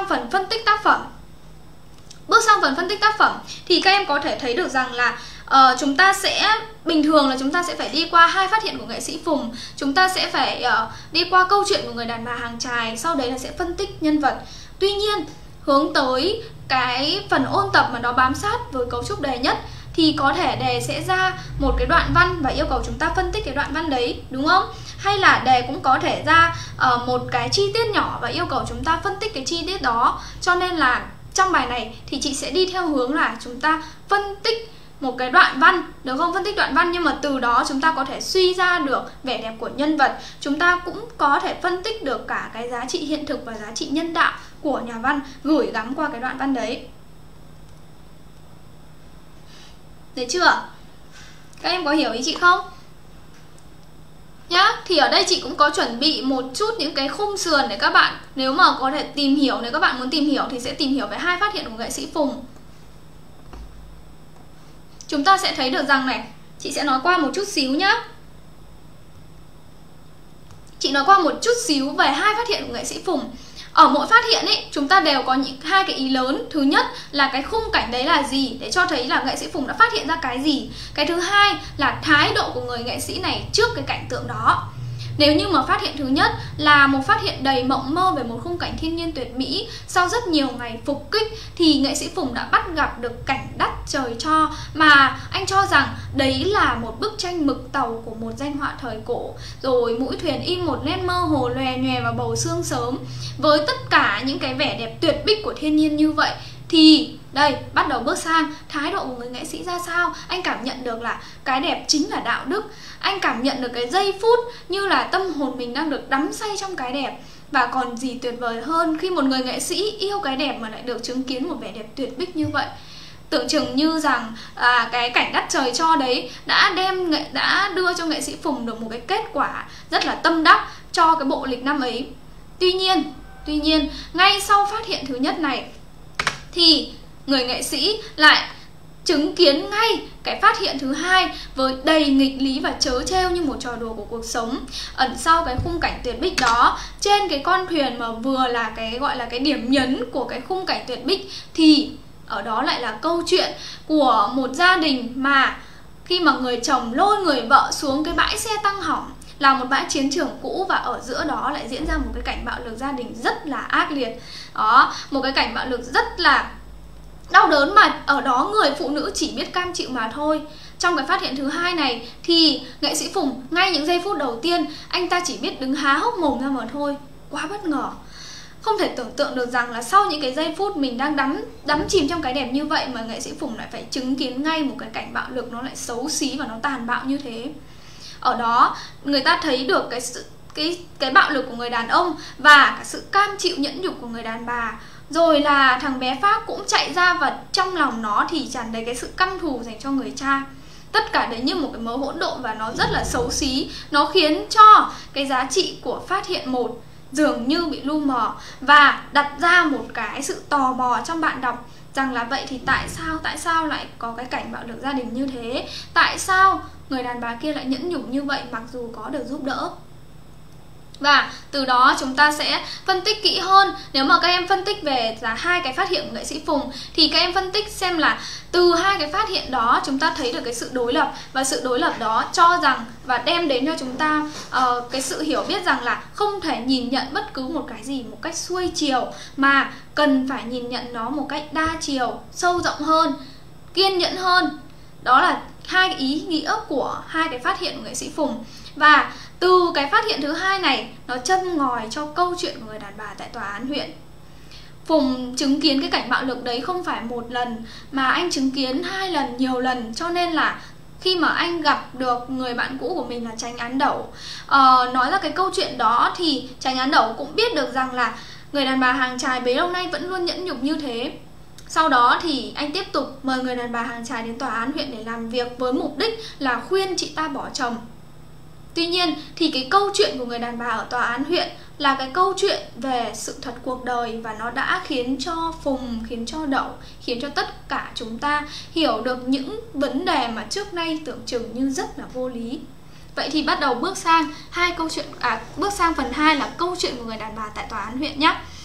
phần phân tích tác phẩm. Bước sang phần phân tích tác phẩm thì các em có thể thấy được rằng là chúng ta sẽ bình thường là chúng ta sẽ phải đi qua 2 phát hiện của nghệ sĩ Phùng, chúng ta sẽ phải đi qua câu chuyện của người đàn bà hàng chài, sau đấy là sẽ phân tích nhân vật. Tuy nhiên hướng tới cái phần ôn tập mà nó bám sát với cấu trúc đề nhất thì có thể đề sẽ ra một cái đoạn văn và yêu cầu chúng ta phân tích cái đoạn văn đấy, đúng không? Hay là đề cũng có thể ra một cái chi tiết nhỏ và yêu cầu chúng ta phân tích cái chi tiết đó. Cho nên là trong bài này thì chị sẽ đi theo hướng là chúng ta phân tích một cái đoạn văn, được không? Phân tích đoạn văn nhưng mà từ đó chúng ta có thể suy ra được vẻ đẹp của nhân vật. Chúng ta cũng có thể phân tích được cả cái giá trị hiện thực và giá trị nhân đạo của nhà văn gửi gắm qua cái đoạn văn đấy. Được chưa? Các em có hiểu ý chị không? Nhá, thì ở đây chị cũng có chuẩn bị một chút những cái khung sườn để các bạn nếu mà có thể tìm hiểu, nếu các bạn muốn tìm hiểu thì sẽ tìm hiểu về 2 phát hiện của nghệ sĩ Phùng. Chúng ta sẽ thấy được rằng này, chị sẽ nói qua một chút xíu nhá. Chị nói qua một chút xíu về 2 phát hiện của nghệ sĩ Phùng. Ở mỗi phát hiện ấy, chúng ta đều có những 2 cái ý lớn. Thứ nhất là cái khung cảnh đấy là gì, để cho thấy là nghệ sĩ Phùng đã phát hiện ra cái gì. Cái thứ hai là thái độ của người nghệ sĩ này trước cái cảnh tượng đó. Nếu như mà phát hiện thứ nhất là một phát hiện đầy mộng mơ về một khung cảnh thiên nhiên tuyệt mỹ, sau rất nhiều ngày phục kích thì nghệ sĩ Phùng đã bắt gặp được cảnh đất trời cho, mà anh cho rằng đấy là một bức tranh mực tàu của một danh họa thời cổ. Rồi mũi thuyền in một nét mơ hồ lòe nhòe vào bầu sương sớm. Với tất cả những cái vẻ đẹp tuyệt bích của thiên nhiên như vậy thì đây, bắt đầu bước sang thái độ của người nghệ sĩ ra sao. Anh cảm nhận được là cái đẹp chính là đạo đức. Anh cảm nhận được cái giây phút như là tâm hồn mình đang được đắm say trong cái đẹp. Và còn gì tuyệt vời hơn khi một người nghệ sĩ yêu cái đẹp mà lại được chứng kiến một vẻ đẹp tuyệt bích như vậy. Tưởng chừng như rằng cái cảnh đất trời cho đấy đã đưa cho nghệ sĩ Phùng được một cái kết quả rất là tâm đắc cho cái bộ lịch năm ấy. Tuy nhiên, ngay sau phát hiện thứ nhất này thì người nghệ sĩ lại chứng kiến ngay cái phát hiện thứ hai với đầy nghịch lý và trớ trêu như một trò đùa của cuộc sống. Ẩn sau cái khung cảnh tuyệt bích đó, trên cái con thuyền mà vừa là cái gọi là cái điểm nhấn của cái khung cảnh tuyệt bích, thì ở đó lại là câu chuyện của một gia đình mà khi mà người chồng lôi người vợ xuống cái bãi xe tăng hỏng, là một bãi chiến trường cũ, và ở giữa đó lại diễn ra một cái cảnh bạo lực gia đình rất là ác liệt. Đó, một cái cảnh bạo lực rất là đau đớn mà ở đó người phụ nữ chỉ biết cam chịu mà thôi. Trong cái phát hiện thứ hai này thì nghệ sĩ Phùng ngay những giây phút đầu tiên anh ta chỉ biết đứng há hốc mồm ra mà thôi. Quá bất ngờ. Không thể tưởng tượng được rằng là sau những cái giây phút mình đang đắm chìm trong cái đẹp như vậy mà nghệ sĩ Phùng lại phải chứng kiến ngay một cái cảnh bạo lực nó lại xấu xí và nó tàn bạo như thế. Ở đó người ta thấy được cái bạo lực của người đàn ông và cả sự cam chịu nhẫn nhục của người đàn bà. Rồi là thằng bé Pháp cũng chạy ra và trong lòng nó thì tràn đầy cái sự căm thù dành cho người cha. Tất cả đấy như một cái mớ hỗn độn và nó rất là xấu xí. Nó khiến cho cái giá trị của phát hiện 1 dường như bị lu mờ và đặt ra một cái sự tò mò trong bạn đọc rằng là vậy thì tại sao lại có cái cảnh bạo lực gia đình như thế? Tại sao người đàn bà kia lại nhẫn nhục như vậy mặc dù có được giúp đỡ? Và từ đó chúng ta sẽ phân tích kỹ hơn. Nếu mà các em phân tích về là 2 cái phát hiện của nghệ sĩ Phùng thì các em phân tích xem là từ 2 cái phát hiện đó chúng ta thấy được cái sự đối lập, và sự đối lập đó cho rằng và đem đến cho chúng ta cái sự hiểu biết rằng là không thể nhìn nhận bất cứ một cái gì một cách xuôi chiều, mà cần phải nhìn nhận nó một cách đa chiều, sâu rộng hơn, kiên nhẫn hơn. Đó là 2 cái ý nghĩa của 2 cái phát hiện của nghệ sĩ Phùng. Và từ cái phát hiện thứ hai này nó châm ngòi cho câu chuyện của người đàn bà tại tòa án huyện. Phùng chứng kiến cái cảnh bạo lực đấy không phải 1 lần mà anh chứng kiến 2 lần, nhiều lần. Cho nên là khi mà anh gặp được người bạn cũ của mình là Chánh Án Đẩu, nói ra cái câu chuyện đó thì Chánh Án Đẩu cũng biết được rằng là người đàn bà hàng chài bấy lâu nay vẫn luôn nhẫn nhục như thế. Sau đó thì anh tiếp tục mời người đàn bà hàng chài đến tòa án huyện để làm việc với mục đích là khuyên chị ta bỏ chồng. Tuy nhiên thì cái câu chuyện của người đàn bà ở tòa án huyện là cái câu chuyện về sự thật cuộc đời, và nó đã khiến cho Phùng, khiến cho Đậu, khiến cho tất cả chúng ta hiểu được những vấn đề mà trước nay tưởng chừng như rất là vô lý. Vậy thì bắt đầu bước sang bước sang phần 2 là câu chuyện của người đàn bà tại tòa án huyện nhé.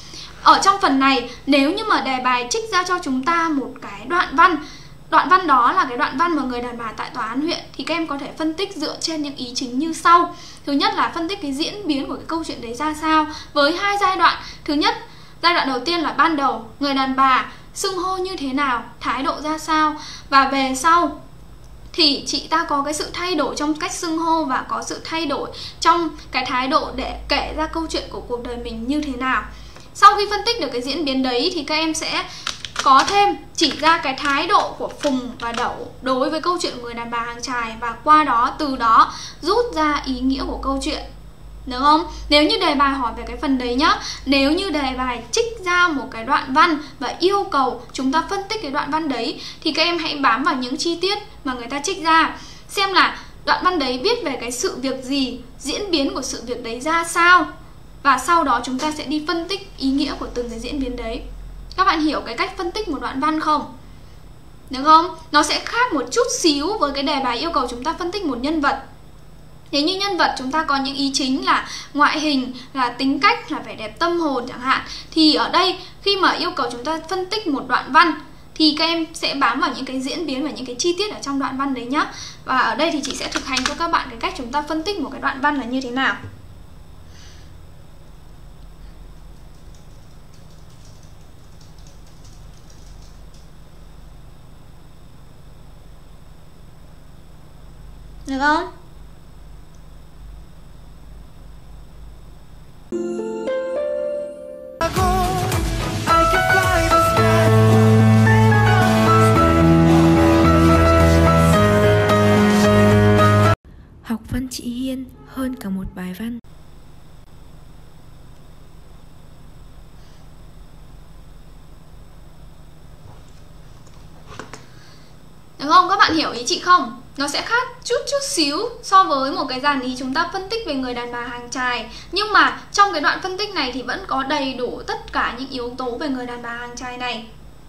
ở trong phần này, nếu như mà đề bài trích ra cho chúng ta một cái đoạn văn đó là cái đoạn văn mà người đàn bà tại tòa án huyện, thì các em có thể phân tích dựa trên những ý chính như sau. Thứ nhất là phân tích cái diễn biến của cái câu chuyện đấy ra sao với hai giai đoạn. Thứ nhất, giai đoạn đầu tiên là ban đầu người đàn bà xưng hô như thế nào, thái độ ra sao, và về sau thì chị ta có cái sự thay đổi trong cách xưng hô và có sự thay đổi trong cái thái độ để kể ra câu chuyện của cuộc đời mình như thế nào. Sau khi phân tích được cái diễn biến đấy thì các em sẽ có thêm chỉ ra cái thái độ của Phùng và Đẩu đối với câu chuyện của người đàn bà hàng chài, và qua đó từ đó rút ra ý nghĩa của câu chuyện. Được không? Nếu như đề bài hỏi về cái phần đấy nhá, nếu như đề bài trích ra một cái đoạn văn và yêu cầu chúng ta phân tích cái đoạn văn đấy, thì các em hãy bám vào những chi tiết mà người ta trích ra, xem là đoạn văn đấy viết về cái sự việc gì, diễn biến của sự việc đấy ra sao, và sau đó chúng ta sẽ đi phân tích ý nghĩa của từng cái diễn biến đấy. Các bạn hiểu cái cách phân tích một đoạn văn không? Được không? Nó sẽ khác một chút xíu với cái đề bài yêu cầu chúng ta phân tích một nhân vật. Nếu như nhân vật chúng ta có những ý chính là ngoại hình, là tính cách, là vẻ đẹp tâm hồn chẳng hạn, thì ở đây khi mà yêu cầu chúng ta phân tích một đoạn văn thì các em sẽ bám vào những cái diễn biến và những cái chi tiết ở trong đoạn văn đấy nhá. Và ở đây thì chị sẽ thực hành cho các bạn cái cách chúng ta phân tích một cái đoạn văn là như thế nào. Được không? Học văn chị Hiên hơn cả một bài văn. Đúng không? Các bạn hiểu ý chị không? Nó sẽ khác chút xíu so với một cái dàn ý chúng ta phân tích về người đàn bà hàng chài. Nhưng mà trong cái đoạn phân tích này thì vẫn có đầy đủ tất cả những yếu tố về người đàn bà hàng chài này.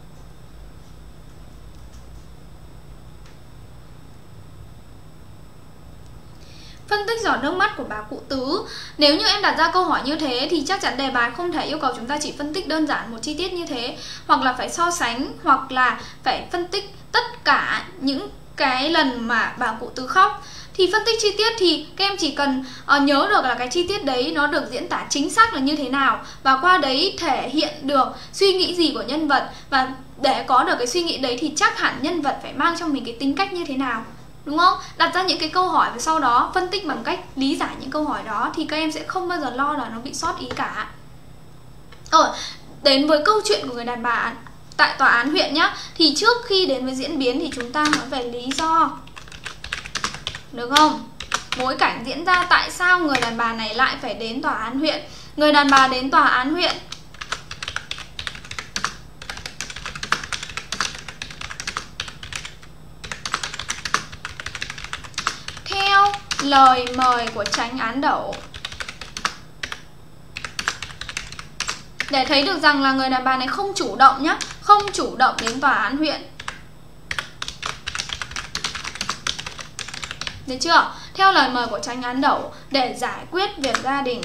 Phân tích giọt nước mắt của bà cụ Tứ. Nếu như em đặt ra câu hỏi như thế thì chắc chắn đề bài không thể yêu cầu chúng ta chỉ phân tích đơn giản một chi tiết như thế, hoặc là phải so sánh, hoặc là phải phân tích tất cả những cái lần mà bà cụ Tứ khóc. Thì phân tích chi tiết thì các em chỉ cần nhớ được là cái chi tiết đấy nó được diễn tả chính xác là như thế nào, và qua đấy thể hiện được suy nghĩ gì của nhân vật, và để có được cái suy nghĩ đấy thì chắc hẳn nhân vật phải mang trong mình cái tính cách như thế nào. Đúng không? Đặt ra những cái câu hỏi và sau đó phân tích bằng cách lý giải những câu hỏi đó thì các em sẽ không bao giờ lo là nó bị sót ý cả. Đến với câu chuyện của người đàn bà tại tòa án huyện nhá, thì trước khi đến với diễn biến thì chúng ta nói về lý do. Được không? Bối cảnh diễn ra tại sao người đàn bà này lại phải đến tòa án huyện. Người đàn bà đến tòa án huyện theo lời mời của chánh án Đẩu. Để thấy được rằng là người đàn bà này không chủ động nhá, không chủ động đến tòa án huyện. Được chưa? Theo lời mời của chánh án Đẩu để giải quyết việc gia đình.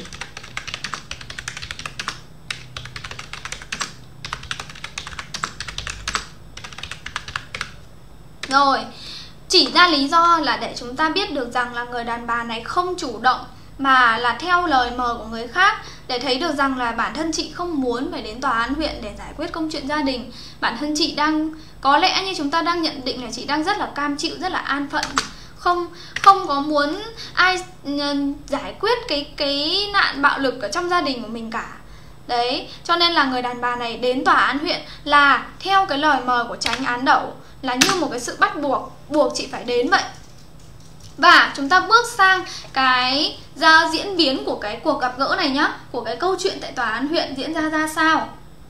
Rồi, chỉ ra lý do là để chúng ta biết được rằng là người đàn bà này không chủ động mà là theo lời mời của người khác, để thấy được rằng là bản thân chị không muốn phải đến tòa án huyện để giải quyết công chuyện gia đình. Bản thân chị đang, có lẽ như chúng ta đang nhận định là chị đang rất là cam chịu, rất là an phận, không có muốn ai giải quyết cái nạn bạo lực ở trong gia đình của mình cả. Đấy, cho nên là người đàn bà này đến tòa án huyện là theo cái lời mời của chánh án Đẩu, là như một cái sự bắt buộc chị phải đến vậy. Và chúng ta bước sang cái diễn biến của cái cuộc gặp gỡ này nhá, của cái câu chuyện tại tòa án huyện diễn ra ra sao.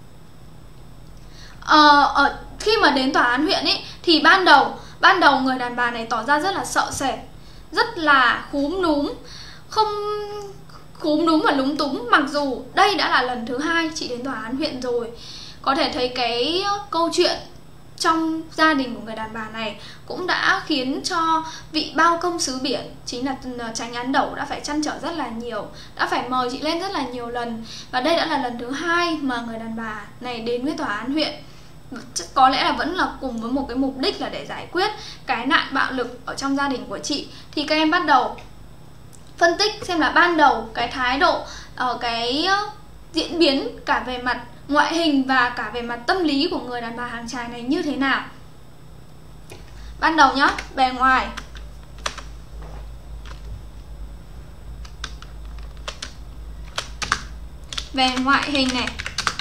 Khi mà đến tòa án huyện ấy thì ban đầu người đàn bà này tỏ ra rất là sợ sệt, rất là khúm núm và lúng túng, mặc dù đây đã là lần thứ 2 chị đến tòa án huyện rồi. Có thể thấy cái câu chuyện trong gia đình của người đàn bà này cũng đã khiến cho vị bao công xứ biển, chính là Chánh Án Đẩu, đã phải trăn trở rất là nhiều, đã phải mời chị lên rất là nhiều lần. Và đây đã là lần thứ 2 mà người đàn bà này đến với tòa án huyện. Có lẽ là vẫn là cùng với một cái mục đích là để giải quyết cái nạn bạo lực ở trong gia đình của chị. Thì các em bắt đầu phân tích xem là ban đầu cái thái độ, cái diễn biến cả về mặt ngoại hình và cả về mặt tâm lý của người đàn bà hàng chài này như thế nào. Ban đầu nhá, bề ngoài. Về ngoại hình này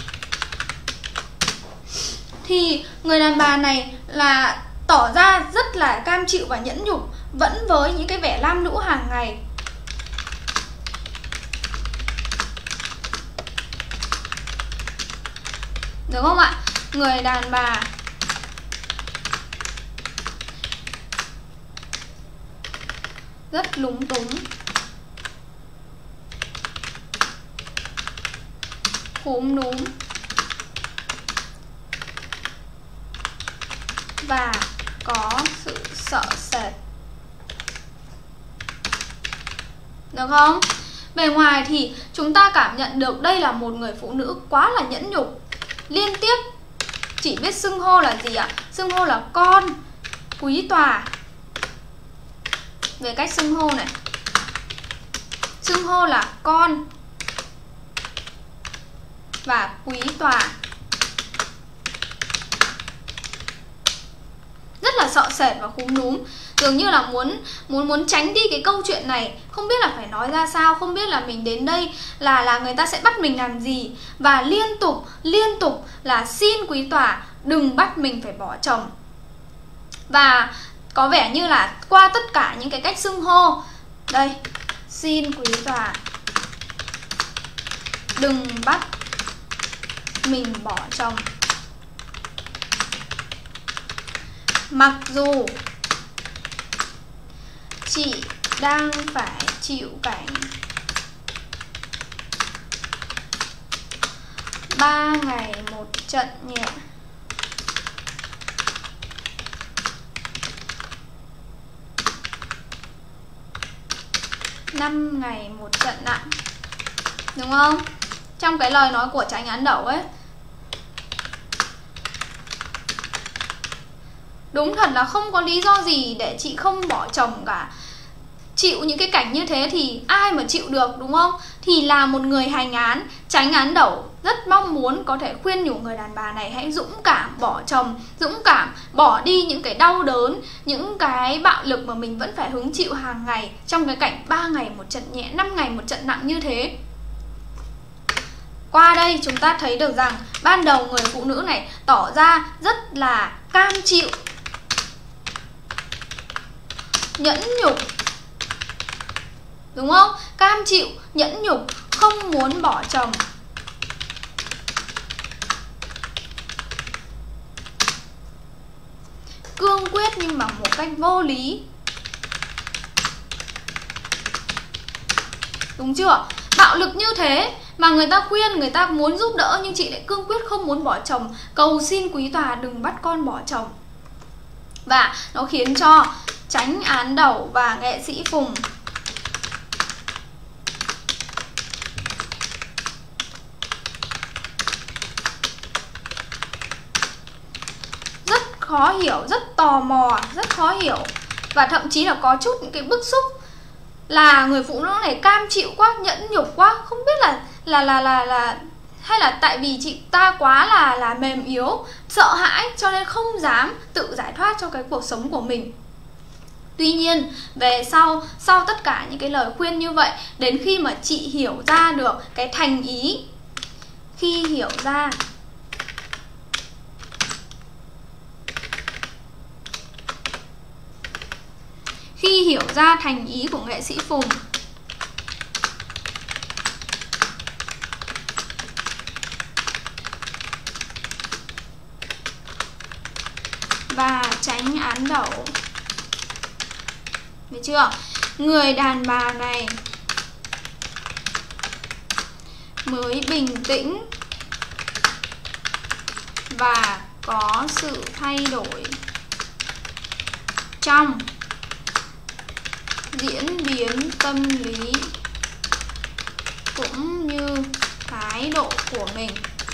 thì người đàn bà này là tỏ ra rất là cam chịu và nhẫn nhục, vẫn với những cái vẻ lam lũ hàng ngày. Được không ạ? Người đàn bà rất lúng túng, khúm núm và có sự sợ sệt. Được không? Bề ngoài thì chúng ta cảm nhận được đây là một người phụ nữ quá là nhẫn nhục, liên tiếp chỉ biết xưng hô là gì ạ? Xưng hô là con, quý tòa. Về cách xưng hô này, xưng hô là con và quý tòa. Rất là sợ sệt và khúm núm, dường như là muốn tránh đi cái câu chuyện này, không biết là phải nói ra sao, không biết là mình đến đây là người ta sẽ bắt mình làm gì, và liên tục là xin quý tòa đừng bắt mình phải bỏ chồng. Và có vẻ như là qua tất cả những cái cách xưng hô, đây, xin quý tòa đừng bắt mình bỏ chồng, mặc dù chị đang phải chịu cảnh 3 ngày một trận nhẹ, 5 ngày một trận nặng. Đúng không? Trong cái lời nói của Chánh Án Đẩu ấy, đúng thật là không có lý do gì để chị không bỏ chồng cả. Chịu những cái cảnh như thế thì ai mà chịu được, đúng không? Thì là một người hành án, Chánh Án Đẩu rất mong muốn có thể khuyên nhủ người đàn bà này hãy dũng cảm bỏ chồng, dũng cảm bỏ đi những cái đau đớn, những cái bạo lực mà mình vẫn phải hứng chịu hàng ngày trong cái cảnh 3 ngày một trận nhẹ, 5 ngày một trận nặng như thế. Qua đây chúng ta thấy được rằng ban đầu người phụ nữ này tỏ ra rất là cam chịu, nhẫn nhục, đúng không? Cam chịu, nhẫn nhục, không muốn bỏ chồng. Cương quyết nhưng bằng một cách vô lý. Đúng chưa? Bạo lực như thế mà người ta khuyên, người ta muốn giúp đỡ, nhưng chị lại cương quyết không muốn bỏ chồng, cầu xin quý tòa đừng bắt con bỏ chồng. Và nó khiến cho Chánh Án Đẩu và nghệ sĩ Phùng rất khó hiểu, rất tò mò, rất khó hiểu, và thậm chí là có chút những cái bức xúc là người phụ nữ này cam chịu quá, nhẫn nhục quá, không biết là hay là tại vì chị ta quá là mềm yếu, sợ hãi cho nên không dám tự giải thoát cho cái cuộc sống của mình. Tuy nhiên về sau tất cả những cái lời khuyên như vậy, đến khi mà chị hiểu ra được cái thành ý, khi hiểu ra thành ý của nghệ sĩ Phùng và Chánh Án Đẩu, được chưa? Người đàn bà này mới bình tĩnh và có sự thay đổi trong diễn biến tâm lý cũng như thái độ của mình.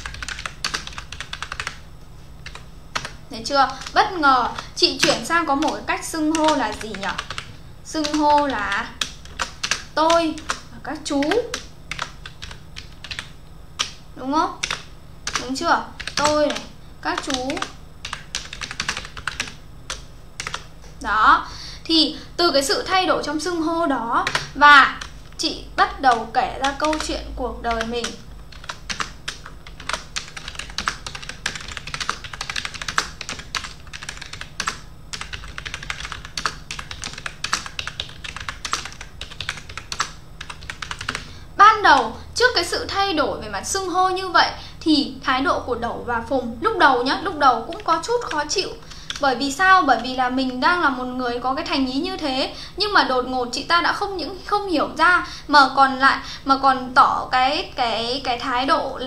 Thấy chưa? Bất ngờ chị chuyển sang có một cái cách xưng hô là gì nhỉ? Xưng hô là tôi và các chú. Đúng không? Đúng chưa? Tôi này, các chú. Đó. Thì từ cái sự thay đổi trong xưng hô đó, và chị bắt đầu kể ra câu chuyện cuộc đời mình. Ban đầu, trước cái sự thay đổi về mặt xưng hô như vậy thì thái độ của Đẩu và Phùng lúc đầu nhá, lúc đầu cũng có chút khó chịu. Bởi vì sao? Bởi vì là mình đang là một người có cái thành ý như thế, nhưng mà đột ngột chị ta đã không những không hiểu ra mà còn tỏ cái thái độ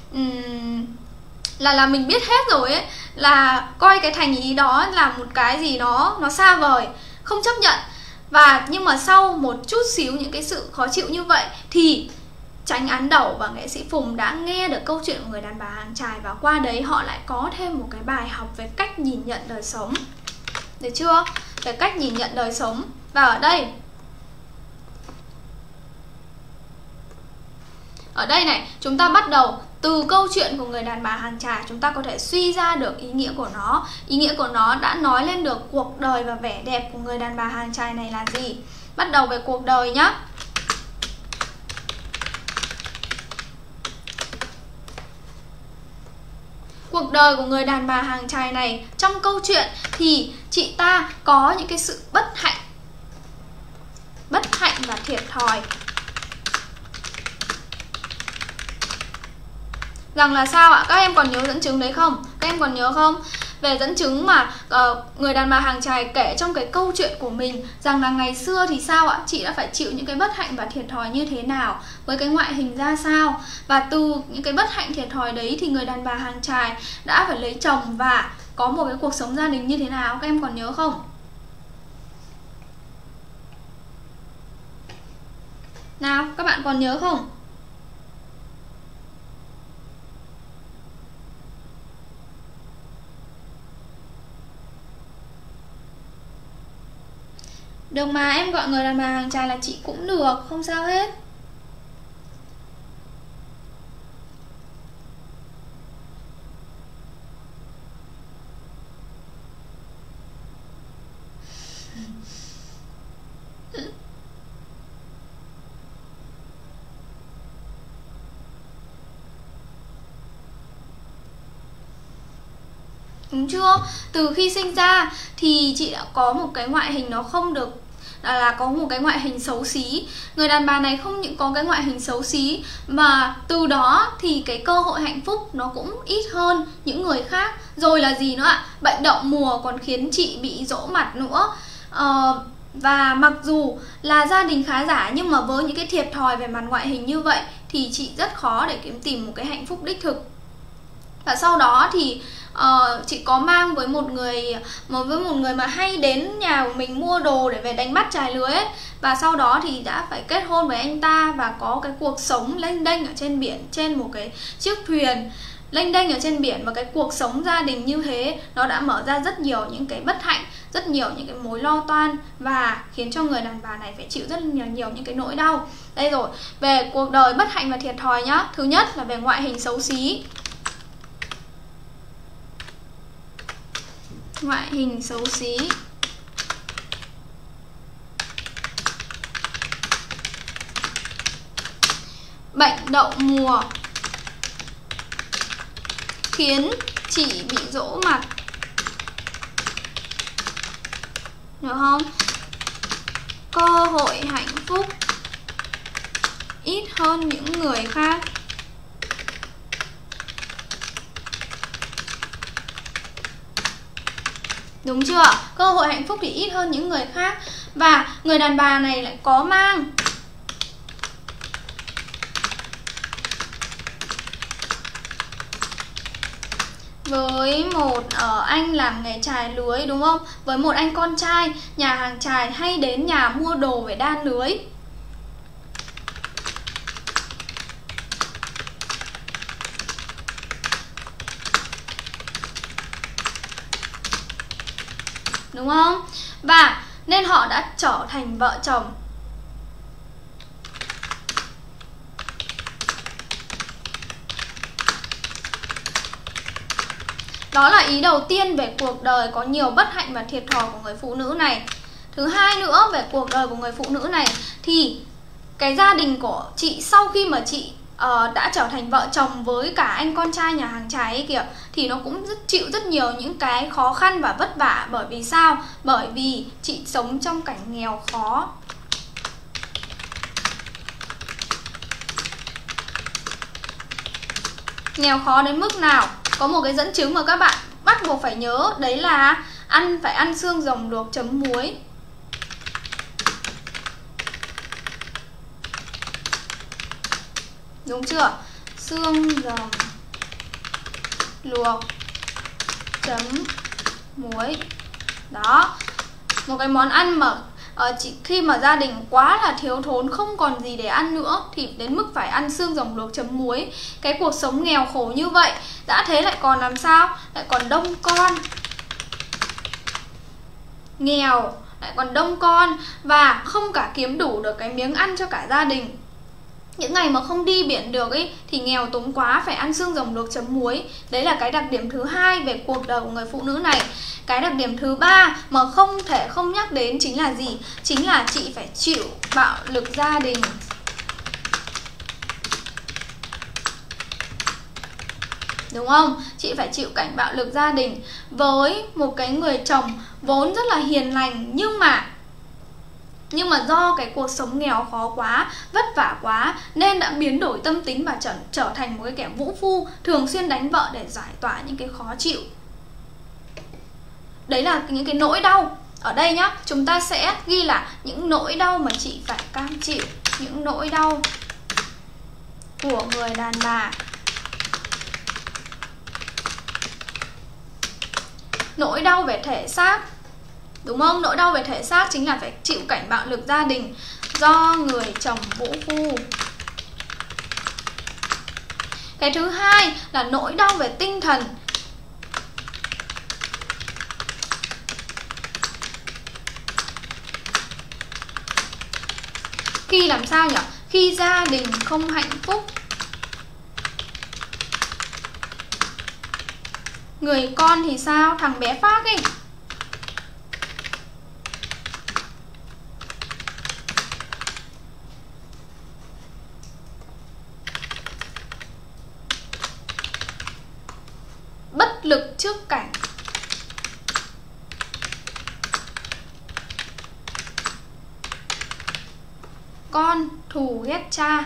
là mình biết hết rồi ấy, là coi cái thành ý đó là một cái gì đó nó xa vời, không chấp nhận. Và nhưng mà sau một chút xíu những cái sự khó chịu như vậy thì Chánh án Đẩu và nghệ sĩ Phùng đã nghe được câu chuyện của người đàn bà hàng chài, và qua đấy họ lại có thêm một cái bài học về cách nhìn nhận đời sống. Được chưa? Về cách nhìn nhận đời sống. Và ở đây này, chúng ta bắt đầu từ câu chuyện của người đàn bà hàng chài, chúng ta có thể suy ra được ý nghĩa của nó. Ý nghĩa của nó đã nói lên được cuộc đời và vẻ đẹp của người đàn bà hàng chài này là gì. Bắt đầu về cuộc đời nhá. Cuộc đời của người đàn bà hàng chài này, trong câu chuyện thì chị ta có những cái sự bất hạnh và thiệt thòi. Rằng là sao ạ? Các em còn nhớ dẫn chứng đấy không? Các em còn nhớ không? Về dẫn chứng mà người đàn bà hàng chài kể trong cái câu chuyện của mình, rằng là ngày xưa thì sao ạ? Chị đã phải chịu những cái bất hạnh và thiệt thòi như thế nào, với cái ngoại hình ra sao. Và từ những cái bất hạnh thiệt thòi đấy thì người đàn bà hàng chài đã phải lấy chồng và có một cái cuộc sống gia đình như thế nào. Các em còn nhớ không? Nào, các bạn còn nhớ không? Được mà, em gọi người đàn bà hàng chài là chị cũng được, không sao hết. Đúng chưa? Từ khi sinh ra thì chị đã có một cái ngoại hình nó không được, là có một cái ngoại hình xấu xí. Người đàn bà này không những có cái ngoại hình xấu xí mà từ đó thì cái cơ hội hạnh phúc nó cũng ít hơn những người khác. Rồi là gì nữa ạ? Bệnh đậu mùa còn khiến chị bị rỗ mặt nữa. Và mặc dù là gia đình khá giả, nhưng mà với những cái thiệt thòi về mặt ngoại hình như vậy thì chị rất khó để tìm một cái hạnh phúc đích thực. Và sau đó thì chị có mang với một người mà hay đến nhà của mình mua đồ để về đánh bắt chài lưới ấy. Và sau đó thì đã phải kết hôn với anh ta và có cái cuộc sống lênh đênh ở trên biển, trên một cái chiếc thuyền lênh đênh ở trên biển. Và cái cuộc sống gia đình như thế nó đã mở ra rất nhiều những cái bất hạnh, rất nhiều những cái mối lo toan, và khiến cho người đàn bà này phải chịu rất nhiều những cái nỗi đau. Đây rồi, về cuộc đời bất hạnh và thiệt thòi nhá. Thứ nhất là về ngoại hình xấu xí. Ngoại hình xấu xí. Bệnh đậu mùa khiến chị bị rỗ mặt. Được không? Cơ hội hạnh phúc ít hơn những người khác. Đúng chưa? Cơ hội hạnh phúc thì ít hơn những người khác. Và người đàn bà này lại có mang với một anh làm nghề chài lưới, đúng không? Với một anh con trai nhà hàng chài hay đến nhà mua đồ về đan lưới. Đúng không? Và nên họ đã trở thành vợ chồng. Đó là ý đầu tiên về cuộc đời có nhiều bất hạnh và thiệt thòi của người phụ nữ này. Thứ hai nữa về cuộc đời của người phụ nữ này thì cái gia đình của chị sau khi mà chị đã trở thành vợ chồng với cả anh con trai nhà hàng chài ấy kìa, thì nó cũng chịu rất nhiều những cái khó khăn và vất vả. Bởi vì sao? Bởi vì chị sống trong cảnh nghèo khó. Nghèo khó đến mức nào? Có một cái dẫn chứng mà các bạn bắt buộc phải nhớ, đấy là phải ăn xương rồng luộc chấm muối. Đúng chưa? Xương rồng luộc chấm muối. Đó, một cái món ăn mà khi mà gia đình quá là thiếu thốn, không còn gì để ăn nữa thì đến mức phải ăn xương rồng luộc chấm muối. Cái cuộc sống nghèo khổ như vậy, đã thế lại còn làm sao? Lại còn đông con. Nghèo, lại còn đông con và không cả kiếm đủ được cái miếng ăn cho cả gia đình. Những ngày mà không đi biển được ấy thì nghèo túng quá, phải ăn xương rồng luộc chấm muối. Đấy là cái đặc điểm thứ hai về cuộc đời của người phụ nữ này. Cái đặc điểm thứ ba mà không thể không nhắc đến chính là gì? Chính là chị phải chịu bạo lực gia đình. Đúng không? Chị phải chịu cảnh bạo lực gia đình với một cái người chồng vốn rất là hiền lành, nhưng mà do cái cuộc sống nghèo khó quá, vất vả quá nên đã biến đổi tâm tính và trở thành một cái kẻ vũ phu, thường xuyên đánh vợ để giải tỏa những cái khó chịu. Đấy là những cái nỗi đau. Ở đây nhá, chúng ta sẽ ghi là những nỗi đau mà chị phải cam chịu. Những nỗi đau của người đàn bà. Nỗi đau về thể xác, đúng không? Nỗi đau về thể xác chính là phải chịu cảnh bạo lực gia đình do người chồng vũ phu. Cái thứ hai là nỗi đau về tinh thần. Khi làm sao nhỉ? Khi gia đình không hạnh phúc. Người con thì sao? Thằng bé Phác ấy, bất lực trước cảnh con thù ghét cha.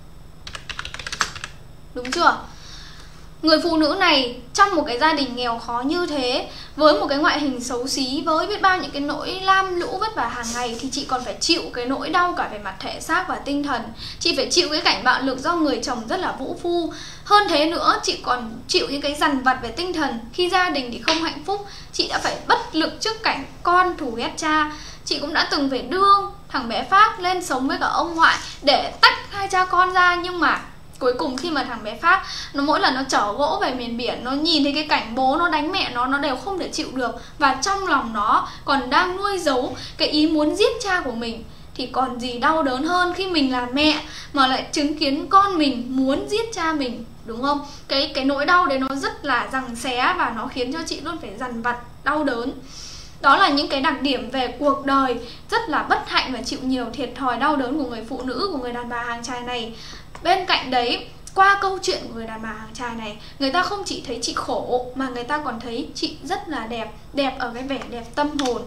Đúng chưa? Người phụ nữ này trong một cái gia đình nghèo khó như thế, với một cái ngoại hình xấu xí, với biết bao những cái nỗi lam lũ vất vả hàng ngày, thì chị còn phải chịu cái nỗi đau cả về mặt thể xác và tinh thần. Chị phải chịu cái cảnh bạo lực do người chồng rất là vũ phu. Hơn thế nữa, chị còn chịu những cái dằn vặt về tinh thần. Khi gia đình thì không hạnh phúc, chị đã phải bất lực trước cảnh con thù ghét cha. Chị cũng đã từng phải đưa thằng bé Phác lên sống với cả ông ngoại để tách hai cha con ra. Nhưng mà cuối cùng khi mà thằng bé Phác nó mỗi lần nó chở gỗ về miền biển, nó nhìn thấy cái cảnh bố nó đánh mẹ nó đều không thể chịu được. Và trong lòng nó còn đang nuôi giấu cái ý muốn giết cha của mình. Thì còn gì đau đớn hơn khi mình là mẹ mà lại chứng kiến con mình muốn giết cha mình, đúng không? Cái nỗi đau đấy nó rất là giằng xé và nó khiến cho chị luôn phải dằn vặt, đau đớn. Đó là những cái đặc điểm về cuộc đời rất là bất hạnh và chịu nhiều thiệt thòi đau đớn của người phụ nữ, của người đàn bà hàng chài này. Bên cạnh đấy, qua câu chuyện của người đàn bà hàng chài này, người ta không chỉ thấy chị khổ mà người ta còn thấy chị rất là đẹp. Đẹp ở cái vẻ đẹp tâm hồn.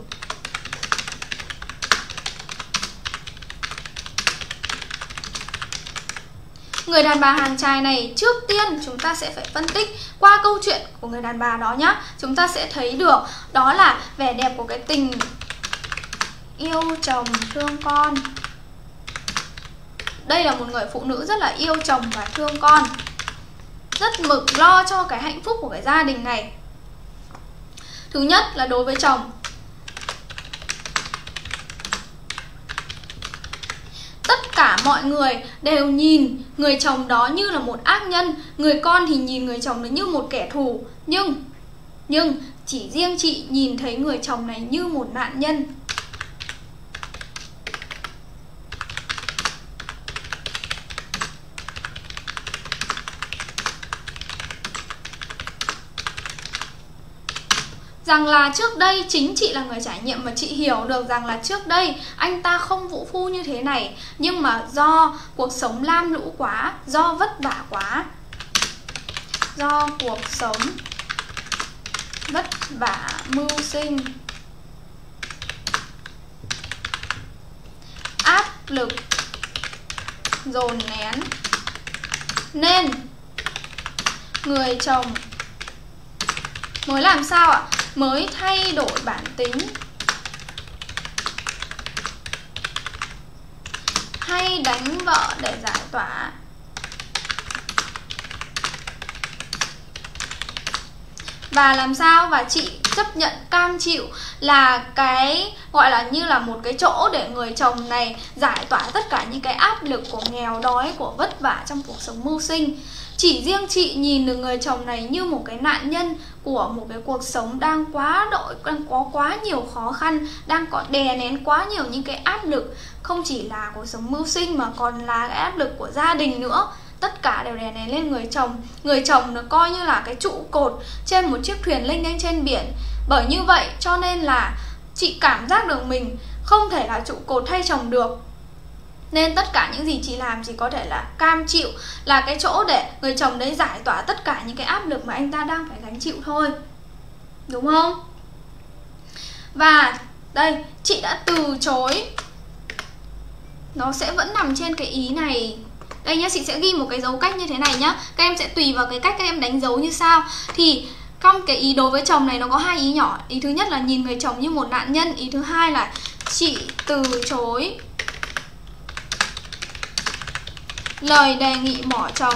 Người đàn bà hàng chài này, trước tiên chúng ta sẽ phải phân tích qua câu chuyện của người đàn bà đó nhá. Chúng ta sẽ thấy được đó là vẻ đẹp của cái tình yêu chồng thương con. Đây là một người phụ nữ rất là yêu chồng và thương con. rất mực lo cho cái hạnh phúc của cái gia đình này. Thứ nhất là đối với chồng, tất cả mọi người đều nhìn người chồng đó như là một ác nhân, người con thì nhìn người chồng đó như một kẻ thù, nhưng chỉ riêng chị nhìn thấy người chồng này như một nạn nhân. Rằng là trước đây chính chị là người trải nghiệm và chị hiểu được rằng là trước đây anh ta không vũ phu như thế này, nhưng mà do cuộc sống lam lũ quá, do vất vả quá, do cuộc sống vất vả mưu sinh, áp lực dồn nén, nên người chồng mới làm sao ạ? Mới thay đổi bản tính, hay đánh vợ để giải tỏa. Và làm sao? Và chị chấp nhận cam chịu là cái gọi là như là một cái chỗ để người chồng này giải tỏa tất cả những cái áp lực của nghèo đói, của vất vả trong cuộc sống mưu sinh. Chỉ riêng chị nhìn được người chồng này như một cái nạn nhân của một cái cuộc sống đang có quá nhiều khó khăn, đang có đè nén quá nhiều những cái áp lực, không chỉ là cuộc sống mưu sinh mà còn là cái áp lực của gia đình nữa. Tất cả đều đè nén lên người chồng. Người chồng nó coi như là cái trụ cột trên một chiếc thuyền lênh đênh trên biển. Bởi như vậy cho nên là chị cảm giác được mình không thể là trụ cột thay chồng được. Nên tất cả những gì chị làm chỉ có thể là cam chịu, là cái chỗ để người chồng đấy giải tỏa tất cả những cái áp lực mà anh ta đang phải gánh chịu thôi. Đúng không? Và đây, chị đã từ chối. Nó sẽ vẫn nằm trên cái ý này. Đây nhá, chị sẽ ghi một cái dấu cách như thế này nhá. Các em sẽ tùy vào cái cách các em đánh dấu như sao. Thì trong cái ý đối với chồng này nó có hai ý nhỏ. Ý thứ nhất là nhìn người chồng như một nạn nhân. Ý thứ hai là chị từ chối lời đề nghị bỏ chồng.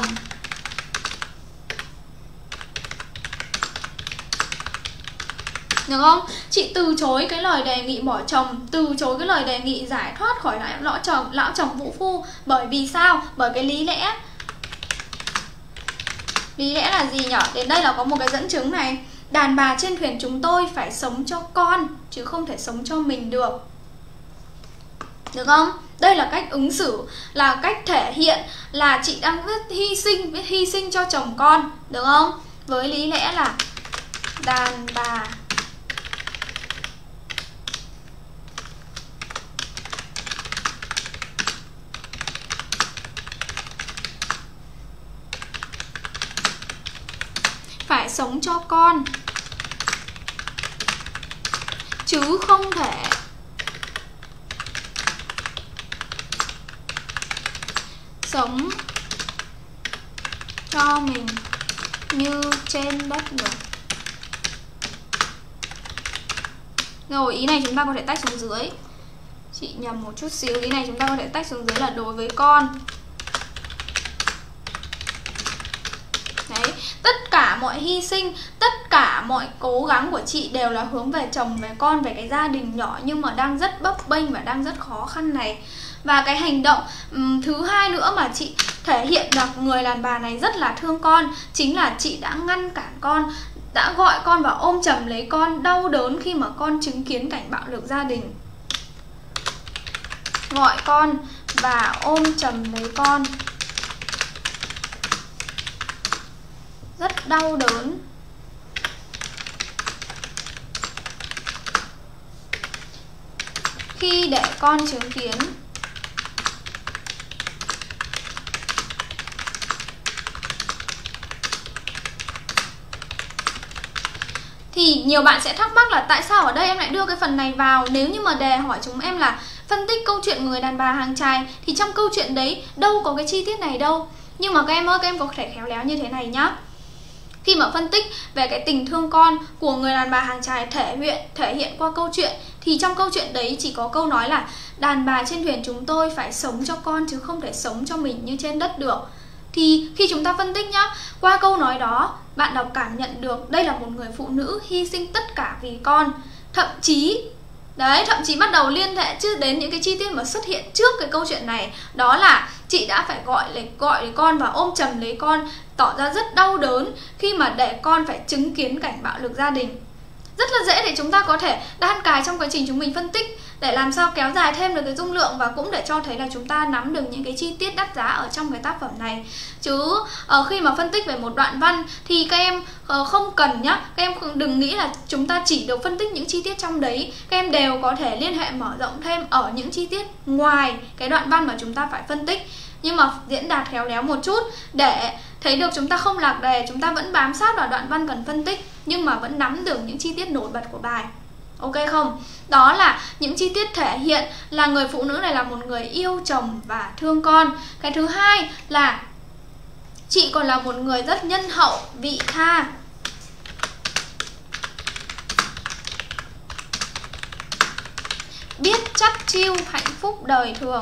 Được không? Chị từ chối cái lời đề nghị bỏ chồng, từ chối cái lời đề nghị giải thoát khỏi lão chồng vũ phu. Bởi vì sao? Bởi cái lý lẽ. Lý lẽ là gì nhỉ? Đến đây là có một cái dẫn chứng này. Đàn bà trên thuyền chúng tôi phải sống cho con, chứ không thể sống cho mình được. Được không? Đây là cách ứng xử, là cách thể hiện là chị đang rất hy sinh cho chồng con. Được không? Với lý lẽ là đàn bà phải sống cho con, chứ không thể sống cho mình như trên đất được. Rồi, ý này chúng ta có thể tách xuống dưới. Chị nhầm một chút xíu. Ý này chúng ta có thể tách xuống dưới là đối với con. Đấy, tất cả mọi hy sinh, tất cả mọi cố gắng của chị đều là hướng về chồng, về con, về cái gia đình nhỏ nhưng mà đang rất bấp bênh và đang rất khó khăn này. Và cái hành động thứ hai nữa mà chị thể hiện được người đàn bà này rất là thương con, chính là chị đã ngăn cản con, đã gọi con và ôm chầm lấy con, đau đớn khi mà con chứng kiến cảnh bạo lực gia đình. Gọi con và ôm chầm lấy con, rất đau đớn khi để con chứng kiến Thì nhiều bạn sẽ thắc mắc là tại sao ở đây em lại đưa cái phần này vào. Nếu như mà đề hỏi chúng em là phân tích câu chuyện người đàn bà hàng chài thì trong câu chuyện đấy đâu có cái chi tiết này đâu. Nhưng mà các em ơi, các em có thể khéo léo như thế này nhá. Khi mà phân tích về cái tình thương con của người đàn bà hàng chài thể hiện qua câu chuyện, thì trong câu chuyện đấy chỉ có câu nói là đàn bà trên thuyền chúng tôi phải sống cho con chứ không thể sống cho mình như trên đất được. Thì khi chúng ta phân tích nhá, qua câu nói đó bạn đọc cảm nhận được đây là một người phụ nữ hy sinh tất cả vì con. Thậm chí bắt đầu liên hệ chứ đến những cái chi tiết mà xuất hiện trước cái câu chuyện này. Đó là chị đã phải gọi lấy con và ôm chầm lấy con, tỏ ra rất đau đớn khi mà để con phải chứng kiến cảnh bạo lực gia đình. Rất là dễ để chúng ta có thể đan cài trong quá trình chúng mình phân tích, để làm sao kéo dài thêm được cái dung lượng, và cũng để cho thấy là chúng ta nắm được những cái chi tiết đắt giá ở trong cái tác phẩm này. Chứ khi mà phân tích về một đoạn văn thì các em không cần nhá, các em đừng nghĩ là chúng ta chỉ được phân tích những chi tiết trong đấy. Các em đều có thể liên hệ mở rộng thêm ở những chi tiết ngoài cái đoạn văn mà chúng ta phải phân tích, nhưng mà diễn đạt khéo léo một chút để thấy được chúng ta không lạc đề, chúng ta vẫn bám sát vào đoạn văn cần phân tích nhưng mà vẫn nắm được những chi tiết nổi bật của bài. Ok không? Đó là những chi tiết thể hiện là người phụ nữ này là một người yêu chồng và thương con. Cái thứ hai là chị còn là một người rất nhân hậu, vị tha. Biết chắt chiu hạnh phúc đời thường.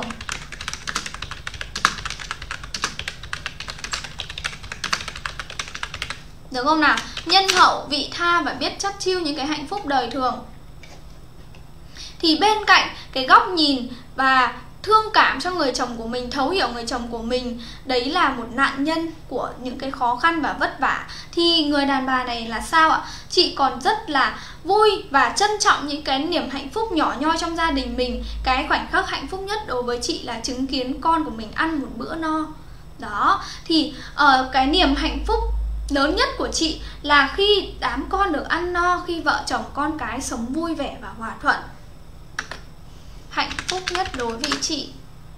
Được không nào? Nhân hậu, vị tha và biết chắt chiu những cái hạnh phúc đời thường. Thì bên cạnh cái góc nhìn và thương cảm cho người chồng của mình, thấu hiểu người chồng của mình, đấy là một nạn nhân của những cái khó khăn và vất vả, thì người đàn bà này là sao ạ? Chị còn rất là vui và trân trọng những cái niềm hạnh phúc nhỏ nhoi trong gia đình mình. Cái khoảnh khắc hạnh phúc nhất đối với chị là chứng kiến con của mình ăn một bữa no. Đó, thì cái niềm hạnh phúc lớn nhất của chị là khi đám con được ăn no, khi vợ chồng con cái sống vui vẻ và hòa thuận. Hạnh phúc nhất đối với chị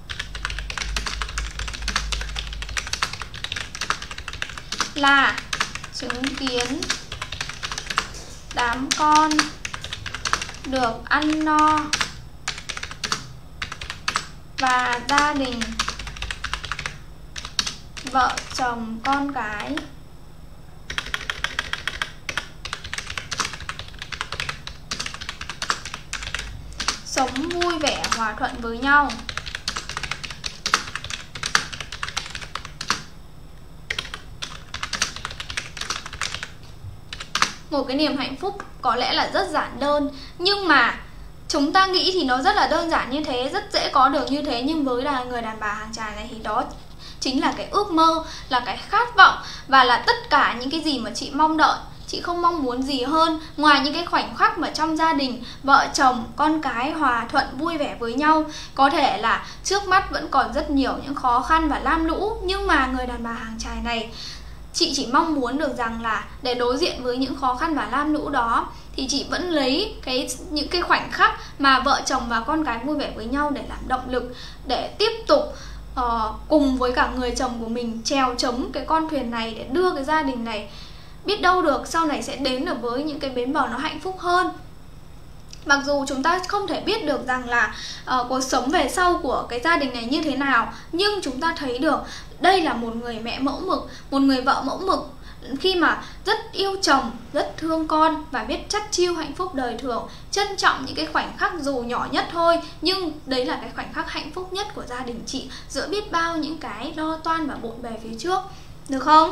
là chứng kiến đám con được ăn no và gia đình vợ chồng con cái sống vui vẻ hòa thuận với nhau. Một cái niềm hạnh phúc có lẽ là rất giản đơn, nhưng mà chúng ta nghĩ thì nó rất là đơn giản như thế, rất dễ có được như thế. Nhưng với là người đàn bà hàng chài này thì đó chính là cái ước mơ, là cái khát vọng, và là tất cả những cái gì mà chị mong đợi. Chị không mong muốn gì hơn ngoài những cái khoảnh khắc mà trong gia đình vợ chồng con cái hòa thuận vui vẻ với nhau. Có thể là trước mắt vẫn còn rất nhiều những khó khăn và lam lũ, nhưng mà người đàn bà hàng chài này, chị chỉ mong muốn được rằng là để đối diện với những khó khăn và lam lũ đó thì chị vẫn lấy những cái khoảnh khắc mà vợ chồng và con cái vui vẻ với nhau để làm động lực, để tiếp tục cùng với cả người chồng của mình chèo chống cái con thuyền này, để đưa cái gia đình này biết đâu được sau này sẽ đến được với những cái bến bờ nó hạnh phúc hơn. Mặc dù chúng ta không thể biết được rằng là cuộc sống về sau của cái gia đình này như thế nào, nhưng chúng ta thấy được đây là một người mẹ mẫu mực, một người vợ mẫu mực, khi mà rất yêu chồng, rất thương con và biết chắt chiu hạnh phúc đời thường, trân trọng những cái khoảnh khắc dù nhỏ nhất thôi, nhưng đấy là cái khoảnh khắc hạnh phúc nhất của gia đình chị, giữa biết bao những cái lo toan và bộn bề phía trước. Được không?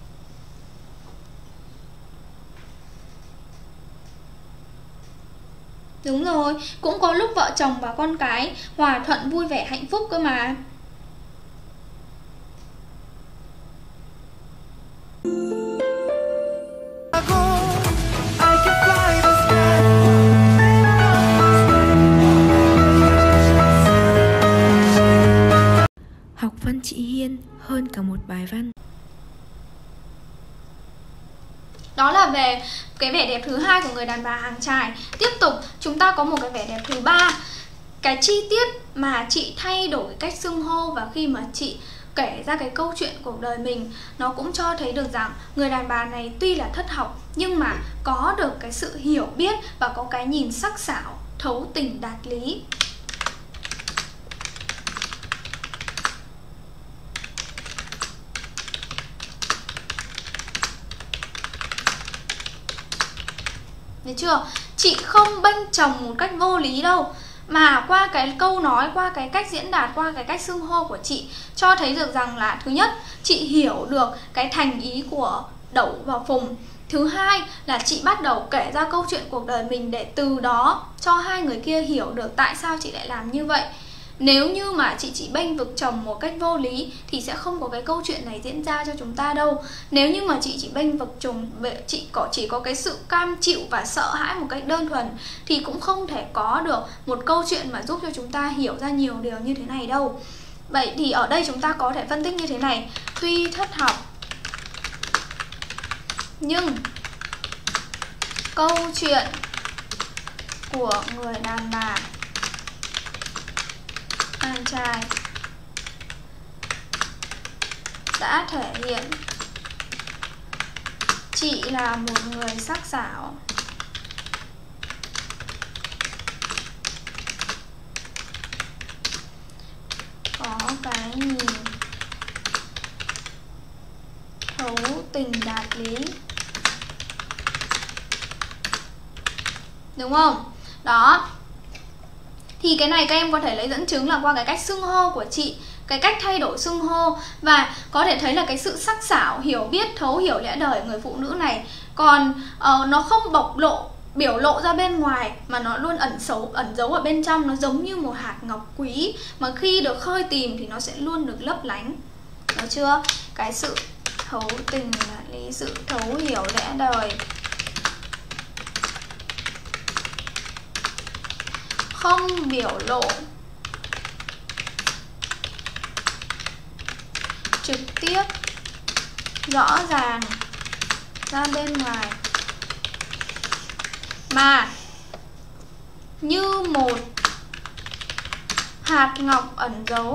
Đúng rồi, cũng có lúc vợ chồng và con cái hòa thuận vui vẻ hạnh phúc cơ mà. Học văn chị Hiên hơn cả một bài văn. Đó là về cái vẻ đẹp thứ hai của người đàn bà hàng chài. Tiếp tục chúng ta có một cái vẻ đẹp thứ ba. Cái chi tiết mà chị thay đổi cách xưng hô và khi mà chị kể ra cái câu chuyện cuộc đời mình, nó cũng cho thấy được rằng người đàn bà này tuy là thất học nhưng mà có được cái sự hiểu biết và có cái nhìn sắc sảo, thấu tình đạt lý. Thấy chưa? Chị không bênh chồng một cách vô lý đâu, mà qua cái câu nói, qua cái cách diễn đạt, qua cái cách xưng hô của chị cho thấy được rằng là thứ nhất, chị hiểu được cái thành ý của Đẩu và Phùng. Thứ hai là chị bắt đầu kể ra câu chuyện cuộc đời mình để từ đó cho hai người kia hiểu được tại sao chị lại làm như vậy. Nếu như mà chị chỉ bênh vực chồng một cách vô lý thì sẽ không có cái câu chuyện này diễn ra cho chúng ta đâu. Nếu như mà chị chỉ bênh vực chồng, chị chỉ có cái sự cam chịu và sợ hãi một cách đơn thuần thì cũng không thể có được một câu chuyện mà giúp cho chúng ta hiểu ra nhiều điều như thế này đâu. Vậy thì ở đây chúng ta có thể phân tích như thế này: tuy thất học nhưng câu chuyện của người đàn bà anh trai đã thể hiện chị là một người sắc sảo, có cái nhìn thấu tình đạt lý. Đúng không? Đó. Thì cái này các em có thể lấy dẫn chứng là qua cái cách xưng hô của chị, cái cách thay đổi xưng hô, và có thể thấy là cái sự sắc sảo, hiểu biết, thấu hiểu lẽ đời của người phụ nữ này. Còn nó không bộc lộ, biểu lộ ra bên ngoài mà nó luôn ẩn giấu ở bên trong. Nó giống như một hạt ngọc quý mà khi được khơi tìm thì nó sẽ luôn được lấp lánh. Được chưa? Cái sự thấu tình là lý, sự thấu hiểu lẽ đời, không biểu lộ trực tiếp rõ ràng ra bên ngoài mà như một hạt ngọc ẩn giấu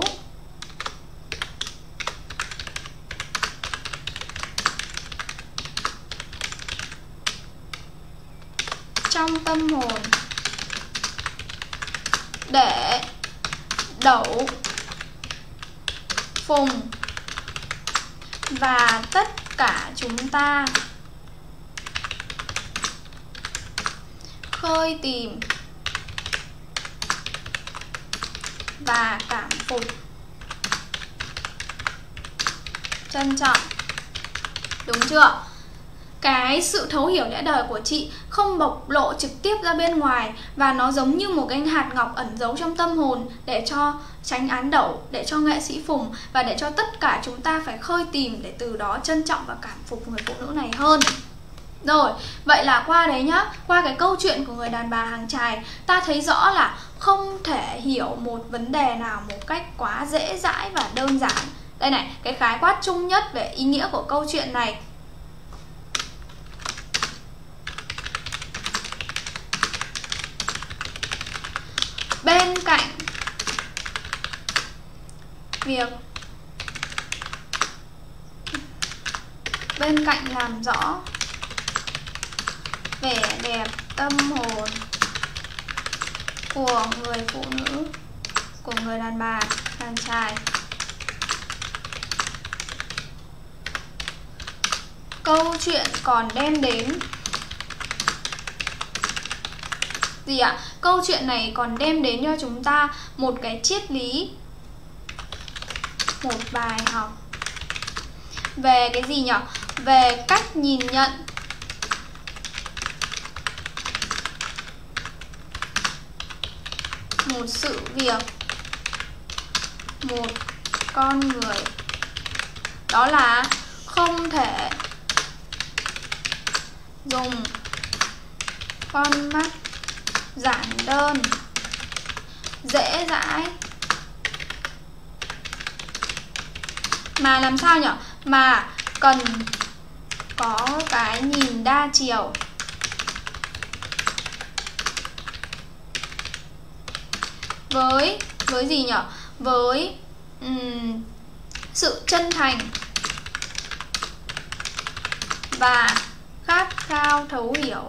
trong tâm hồn, để Đẩu, Phùng và tất cả chúng ta khơi tìm và cảm phục, trân trọng. Đúng chưa? Cái sự thấu hiểu lẽ đời của chị không bộc lộ trực tiếp ra bên ngoài, và nó giống như một cái hạt ngọc ẩn giấu trong tâm hồn để cho Chánh án Đẩu, để cho nghệ sĩ Phùng và để cho tất cả chúng ta phải khơi tìm để từ đó trân trọng và cảm phục người phụ nữ này hơn. Rồi, vậy là qua đấy nhá, qua cái câu chuyện của người đàn bà hàng chài, ta thấy rõ là không thể hiểu một vấn đề nào một cách quá dễ dãi và đơn giản. Đây này, cái khái quát chung nhất về ý nghĩa của câu chuyện này. Bên cạnh làm rõ vẻ đẹp tâm hồn của người phụ nữ, của người đàn bà, đàn trai, câu chuyện còn đem đến gì ạ? Câu chuyện này còn đem đến cho chúng ta một cái triết lý, một bài học về cái gì nhỉ? Về cách nhìn nhận một sự việc, một con người. Đó là không thể dùng con mắt giản đơn, dễ dãi mà làm sao nhỉ? Mà cần có cái nhìn đa chiều, với gì nhỉ? Với sự chân thành và khát khao thấu hiểu.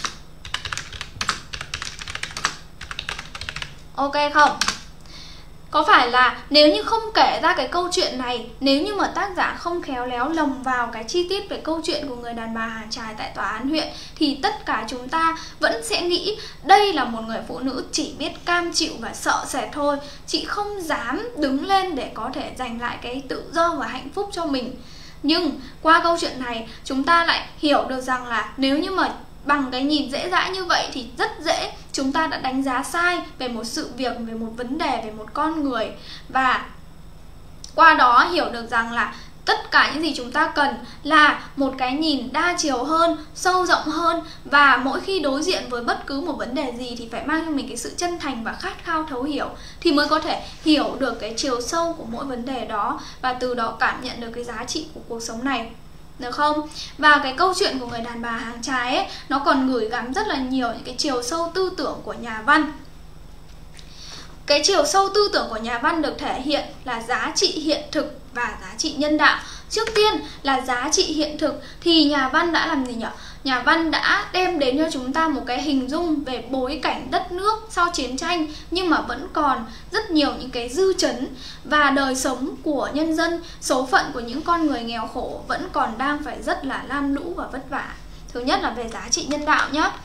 Ok không? có phải là nếu như không kể ra cái câu chuyện này, nếu như mà tác giả không khéo léo lồng vào cái chi tiết về câu chuyện của người đàn bà hàng chài tại tòa án huyện, thì tất cả chúng ta vẫn sẽ nghĩ đây là một người phụ nữ chỉ biết cam chịu và sợ sệt thôi. Chị không dám đứng lên để có thể giành lại cái tự do và hạnh phúc cho mình. Nhưng qua câu chuyện này chúng ta lại hiểu được rằng là nếu như mà bằng cái nhìn dễ dãi như vậy thì rất dễ chúng ta đã đánh giá sai về một sự việc, về một vấn đề, về một con người. Và qua đó hiểu được rằng là tất cả những gì chúng ta cần là một cái nhìn đa chiều hơn, sâu rộng hơn. Và mỗi khi đối diện với bất cứ một vấn đề gì thì phải mang cho mình cái sự chân thành và khát khao thấu hiểu, thì mới có thể hiểu được cái chiều sâu của mỗi vấn đề đó, và từ đó cảm nhận được cái giá trị của cuộc sống này, được không? Và cái câu chuyện của người đàn bà hàng chài ấy, nó còn gửi gắm rất là nhiều những cái chiều sâu tư tưởng của nhà văn. Cái chiều sâu tư tưởng của nhà văn được thể hiện là giá trị hiện thực và giá trị nhân đạo. Trước tiên là giá trị hiện thực thì nhà văn đã làm gì nhỉ? Nhà văn đã đem đến cho chúng ta một cái hình dung về bối cảnh đất nước sau chiến tranh, nhưng mà vẫn còn rất nhiều những cái dư chấn, và đời sống của nhân dân, số phận của những con người nghèo khổ vẫn còn đang phải rất là lam lũ và vất vả. Thứ nhất là về giá trị nhân đạo nhé.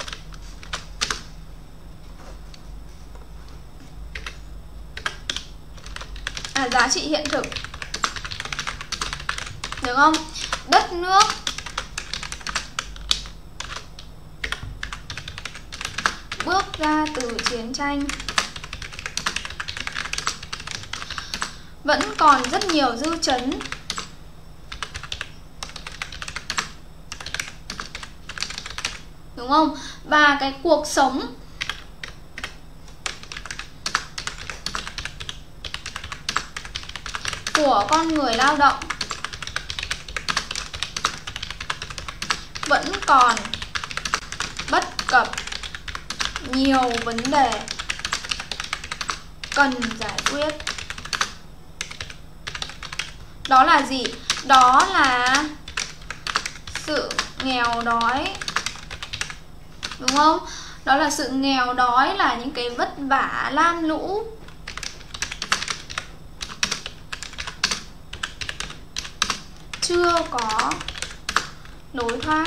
Giá trị hiện thực, được không? Đất nước bước ra từ chiến tranh vẫn còn rất nhiều dư chấn, đúng không? Và cái cuộc sống của con người lao động vẫn còn bất cập, nhiều vấn đề cần giải quyết. Đó là gì? Đó là sự nghèo đói, đúng không? Đó là sự nghèo đói, là những cái vất vả lam lũ, chưa có lối thoát,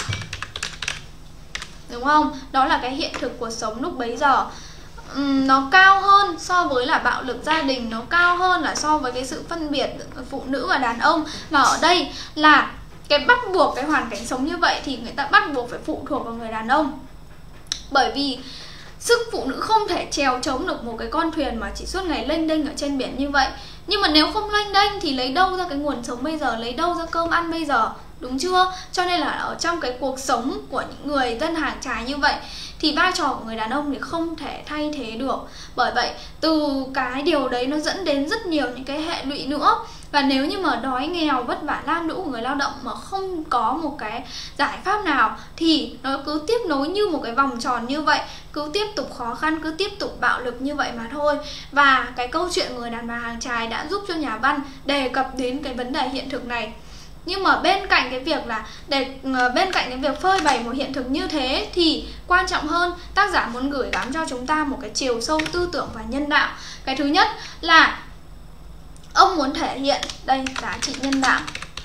đúng không? Đó là cái hiện thực cuộc sống lúc bấy giờ. Nó cao hơn so với là bạo lực gia đình, nó cao hơn là so với cái sự phân biệt phụ nữ và đàn ông. Mà ở đây là cái bắt buộc, cái hoàn cảnh sống như vậy thì người ta bắt buộc phải phụ thuộc vào người đàn ông. Bởi vì sức phụ nữ không thể chèo chống được một cái con thuyền mà chỉ suốt ngày lênh đênh ở trên biển như vậy. Nhưng mà nếu không lênh đênh thì lấy đâu ra cái nguồn sống bây giờ, lấy đâu ra cơm ăn bây giờ, đúng chưa? Cho nên là ở trong cái cuộc sống của những người dân hàng chài như vậy thì vai trò của người đàn ông thì không thể thay thế được. Bởi vậy từ cái điều đấy nó dẫn đến rất nhiều những cái hệ lụy nữa. Và nếu như mà đói nghèo, vất vả lam lũ của người lao động mà không có một cái giải pháp nào thì nó cứ tiếp nối như một cái vòng tròn như vậy, cứ tiếp tục khó khăn, cứ tiếp tục bạo lực như vậy mà thôi. Và cái câu chuyện người đàn bà hàng chài đã giúp cho nhà văn đề cập đến cái vấn đề hiện thực này. Nhưng mà bên cạnh cái việc là bên cạnh cái việc phơi bày một hiện thực như thế thì quan trọng hơn, tác giả muốn gửi gắm cho chúng ta một cái chiều sâu tư tưởng và nhân đạo. Cái thứ nhất là ông muốn thể hiện đây giá trị nhân đạo.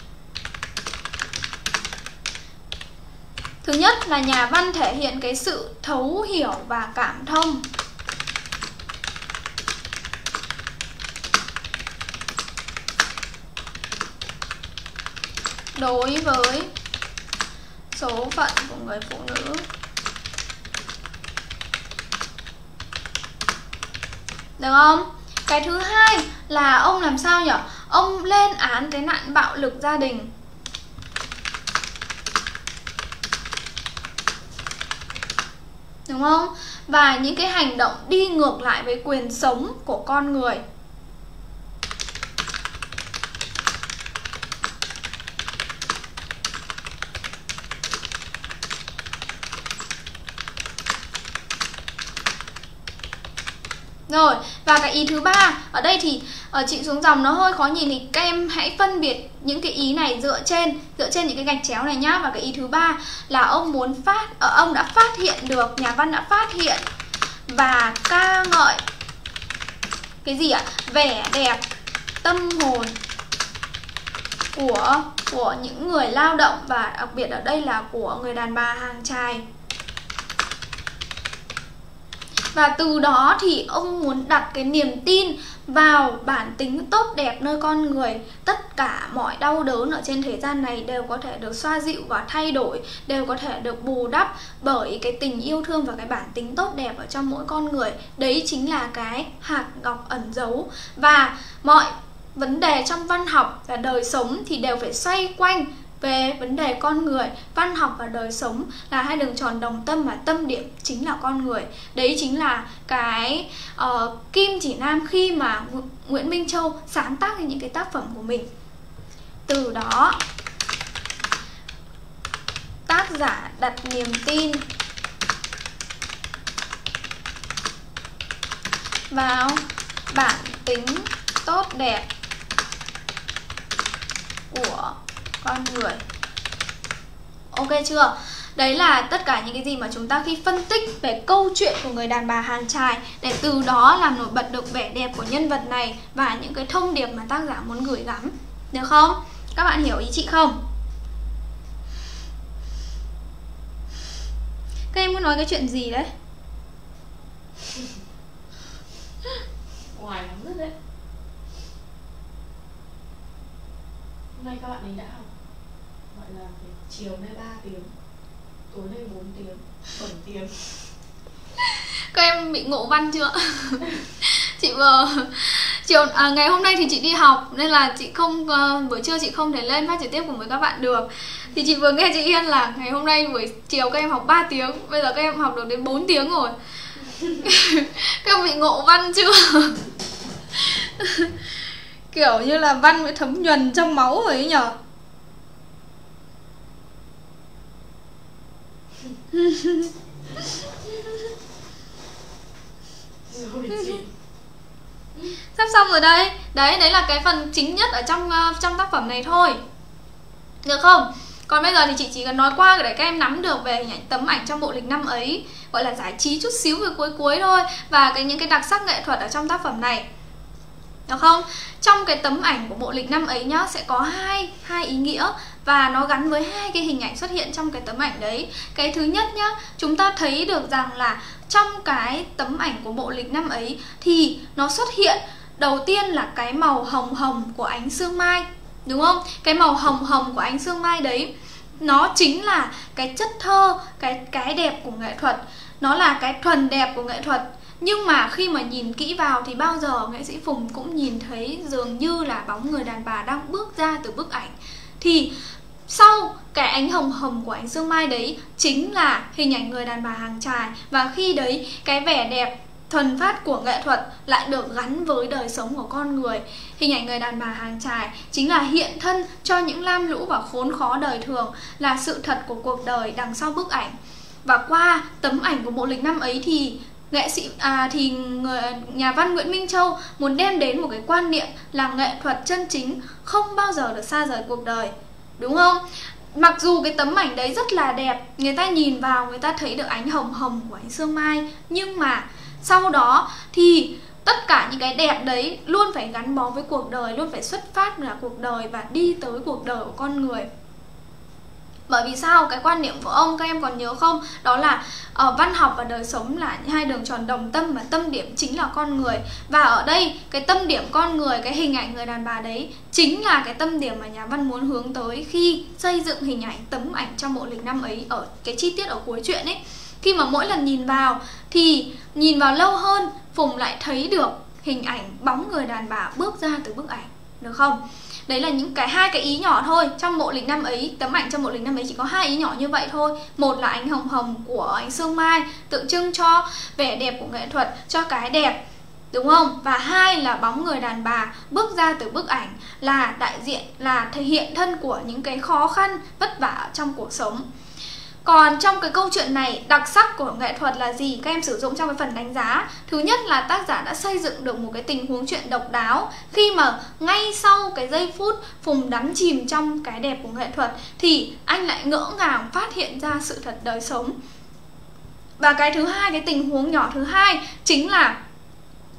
Thứ nhất là nhà văn thể hiện cái sự thấu hiểu và cảm thông. Đối với số phận của người phụ nữ. Được không? Cái thứ hai là ông làm sao nhỉ? Ông lên án cái nạn bạo lực gia đình. Đúng không? Và những cái hành động đi ngược lại với quyền sống của con người. Rồi, và cái ý thứ ba, ở đây thì chị xuống dòng nó hơi khó nhìn thì các em hãy phân biệt những cái ý này dựa trên những cái gạch chéo này nhá. Và cái ý thứ ba là ông đã phát hiện được, nhà văn đã phát hiện và ca ngợi cái gì ạ? Vẻ đẹp tâm hồn của những người lao động, và đặc biệt ở đây là của người đàn bà hàng chài. Và từ đó thì ông muốn đặt cái niềm tin vào bản tính tốt đẹp nơi con người. Tất cả mọi đau đớn ở trên thế gian này đều có thể được xoa dịu và thay đổi, đều có thể được bù đắp bởi cái tình yêu thương và cái bản tính tốt đẹp ở trong mỗi con người. Đấy chính là cái hạt ngọc ẩn giấu. Và mọi vấn đề trong văn học và đời sống thì đều phải xoay quanh về vấn đề con người. Văn học và đời sống là hai đường tròn đồng tâm, mà tâm điểm chính là con người. Đấy chính là cái kim chỉ nam khi mà Nguyễn Minh Châu sáng tác những cái tác phẩm của mình. Từ đó tác giả đặt niềm tin vào bản tính tốt đẹp của con người. Ok chưa? Đấy là tất cả những cái gì mà chúng ta khi phân tích về câu chuyện của người đàn bà hàng chài, để từ đó làm nổi bật được vẻ đẹp của nhân vật này và những cái thông điệp mà tác giả muốn gửi gắm. Được không? Các bạn hiểu ý chị không? Các em muốn nói cái chuyện gì đấy? Ngoài lắm rất đấy. Hôm nay các bạn ấy đã học gọi là chiều nay 3 tiếng, tối nay 4 tiếng, 7 tiếng. Các em bị ngộ văn chưa? Chị vừa ngày hôm nay thì chị đi học nên là chị không buổi trưa chị không thể lên phát trực tiếp cùng với các bạn được. Thì chị vừa nghe chị Yên là ngày hôm nay buổi chiều các em học 3 tiếng, bây giờ các em học được đến 4 tiếng rồi. Các em bị ngộ văn chưa? Kiểu như là văn mới thấm nhuần trong máu rồi ấy nhở. Sắp xong rồi đây. Đấy là cái phần chính nhất ở trong tác phẩm này thôi. Được không? Còn bây giờ thì chị chỉ cần nói qua để các em nắm được về hình ảnh tấm ảnh trong bộ lịch năm ấy, gọi là giải trí chút xíu về cuối thôi, và những cái đặc sắc nghệ thuật ở trong tác phẩm này. Được không? Trong cái tấm ảnh của bộ lịch năm ấy nhá, sẽ có hai ý nghĩa, và nó gắn với hai cái hình ảnh xuất hiện trong cái tấm ảnh đấy. Cái thứ nhất nhá, chúng ta thấy được rằng là trong cái tấm ảnh của bộ lịch năm ấy thì nó xuất hiện đầu tiên là cái màu hồng hồng của ánh sương mai, đúng không? Cái màu hồng hồng của ánh sương mai đấy, nó chính là cái chất thơ, cái đẹp của nghệ thuật. Nó là cái thuần đẹp của nghệ thuật. Nhưng mà khi mà nhìn kỹ vào thì bao giờ nghệ sĩ Phùng cũng nhìn thấy dường như là bóng người đàn bà đang bước ra từ bức ảnh. Thì sau cái ánh hồng hồng của ánh sương mai đấy chính là hình ảnh người đàn bà hàng chài. Và khi đấy cái vẻ đẹp thuần phát của nghệ thuật lại được gắn với đời sống của con người. Hình ảnh người đàn bà hàng chài chính là hiện thân cho những lam lũ và khốn khó đời thường, là sự thật của cuộc đời đằng sau bức ảnh. Và qua tấm ảnh của bộ lịch năm ấy thì nhà văn Nguyễn Minh Châu muốn đem đến một cái quan niệm là nghệ thuật chân chính không bao giờ được xa rời cuộc đời, đúng không? Mặc dù cái tấm ảnh đấy rất là đẹp, người ta nhìn vào người ta thấy được ánh hồng hồng của ánh sương mai, nhưng mà sau đó thì tất cả những cái đẹp đấy luôn phải gắn bó với cuộc đời, luôn phải xuất phát là cuộc đời và đi tới cuộc đời của con người. Bởi vì sao? Cái quan niệm của ông các em còn nhớ không? Đó là văn học và đời sống là hai đường tròn đồng tâm, mà tâm điểm chính là con người. Và ở đây cái tâm điểm con người, cái hình ảnh người đàn bà đấy chính là cái tâm điểm mà nhà văn muốn hướng tới khi xây dựng hình ảnh tấm ảnh trong bộ lịch năm ấy, ở cái chi tiết ở cuối truyện ấy. Khi mà mỗi lần nhìn vào thì nhìn vào lâu hơn, Phùng lại thấy được hình ảnh bóng người đàn bà bước ra từ bức ảnh, được không? Đấy là những hai cái ý nhỏ thôi. Trong bộ lịch năm ấy, tấm ảnh trong bộ lịch năm ấy chỉ có hai ý nhỏ như vậy thôi. Một là ánh hồng hồng của ánh sương mai, tượng trưng cho vẻ đẹp của nghệ thuật, cho cái đẹp, đúng không? Và hai là bóng người đàn bà bước ra từ bức ảnh, là đại diện, là thể hiện thân của những cái khó khăn, vất vả trong cuộc sống. Còn trong cái câu chuyện này, đặc sắc của nghệ thuật là gì? Các em sử dụng trong cái phần đánh giá. Thứ nhất là tác giả đã xây dựng được một cái tình huống chuyện độc đáo. Khi mà ngay sau cái giây phút Phùng đắm chìm trong cái đẹp của nghệ thuật thì anh lại ngỡ ngàng phát hiện ra sự thật đời sống. Và cái thứ hai, cái tình huống nhỏ thứ hai chính là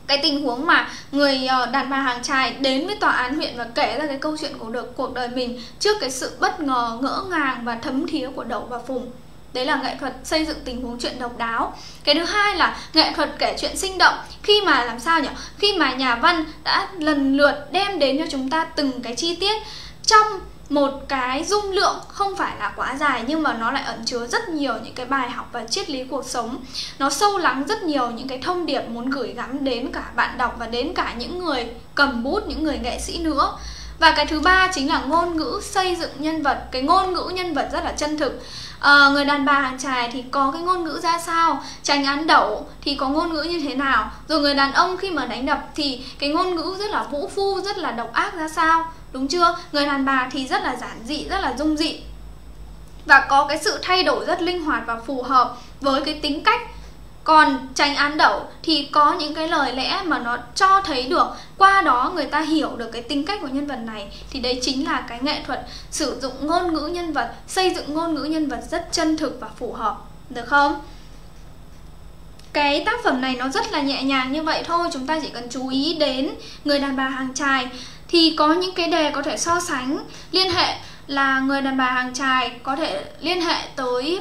cái tình huống mà người đàn bà hàng chài đến với tòa án huyện và kể ra cái câu chuyện của cuộc đời mình trước cái sự bất ngờ, ngỡ ngàng và thấm thía của Đậu và Phùng. Đấy là nghệ thuật xây dựng tình huống chuyện độc đáo. Cái thứ hai là nghệ thuật kể chuyện sinh động. Khi mà làm sao nhỉ? Khi mà nhà văn đã lần lượt đem đến cho chúng ta từng cái chi tiết trong một cái dung lượng không phải là quá dài, nhưng mà nó lại ẩn chứa rất nhiều những cái bài học và triết lý cuộc sống. Nó sâu lắng rất nhiều những cái thông điệp muốn gửi gắm đến cả bạn đọc và đến cả những người cầm bút, những người nghệ sĩ nữa. Và cái thứ ba chính là ngôn ngữ xây dựng nhân vật. Cái ngôn ngữ nhân vật rất là chân thực. Người đàn bà hàng chài thì có cái ngôn ngữ ra sao, tránh án Đậu thì có ngôn ngữ như thế nào, rồi người đàn ông khi mà đánh đập thì cái ngôn ngữ rất là vũ phu, rất là độc ác ra sao, đúng chưa? Người đàn bà thì rất là giản dị, rất là dung dị và có cái sự thay đổi rất linh hoạt và phù hợp với cái tính cách. Còn tránh án Đậu thì có những cái lời lẽ mà nó cho thấy được, qua đó người ta hiểu được cái tính cách của nhân vật này. Thì đấy chính là cái nghệ thuật sử dụng ngôn ngữ nhân vật, xây dựng ngôn ngữ nhân vật rất chân thực và phù hợp. Được không? Cái tác phẩm này nó rất là nhẹ nhàng như vậy thôi. Chúng ta chỉ cần chú ý đến người đàn bà hàng chài thì có những cái đề có thể so sánh, liên hệ là người đàn bà hàng chài có thể liên hệ tới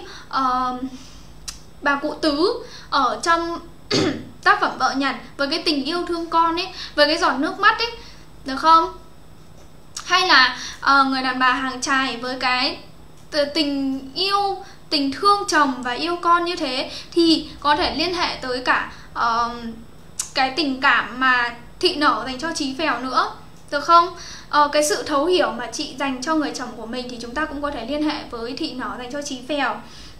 bà cụ Tứ ở trong tác phẩm Vợ Nhặt với cái tình yêu thương con ấy, với cái giọt nước mắt ấy, được không? Hay là người đàn bà hàng chài với cái tình yêu, tình thương chồng và yêu con như thế, thì có thể liên hệ tới cả cái tình cảm mà Thị Nở dành cho Chí Phèo nữa, được không? Cái sự thấu hiểu mà chị dành cho người chồng của mình thì chúng ta cũng có thể liên hệ với Thị Nở dành cho Chí Phèo.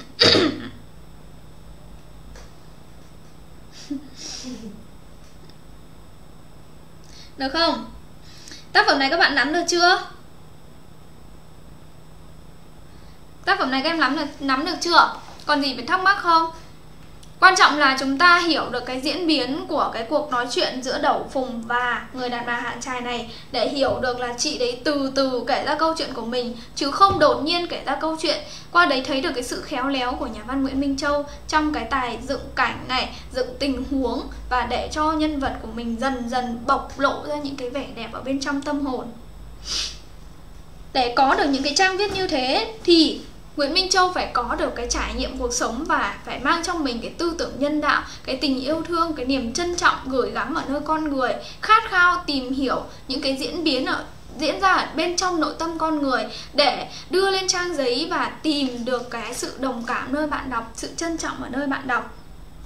Được không? Tác phẩm này các bạn nắm được chưa? Tác phẩm này các em nắm được chưa? Còn gì phải thắc mắc không? Quan trọng là chúng ta hiểu được cái diễn biến của cái cuộc nói chuyện giữa Đậu, Phùng và người đàn bà hàng chài này, để hiểu được là chị đấy từ từ kể ra câu chuyện của mình, chứ không đột nhiên kể ra câu chuyện. Qua đấy thấy được cái sự khéo léo của nhà văn Nguyễn Minh Châu trong cái tài dựng cảnh này, dựng tình huống, và để cho nhân vật của mình dần dần bộc lộ ra những cái vẻ đẹp ở bên trong tâm hồn. Để có được những cái trang viết như thế thì Nguyễn Minh Châu phải có được cái trải nghiệm cuộc sống và phải mang trong mình cái tư tưởng nhân đạo, cái tình yêu thương, cái niềm trân trọng gửi gắm ở nơi con người, khát khao tìm hiểu những cái diễn ra ở bên trong nội tâm con người để đưa lên trang giấy và tìm được cái sự đồng cảm nơi bạn đọc, sự trân trọng ở nơi bạn đọc.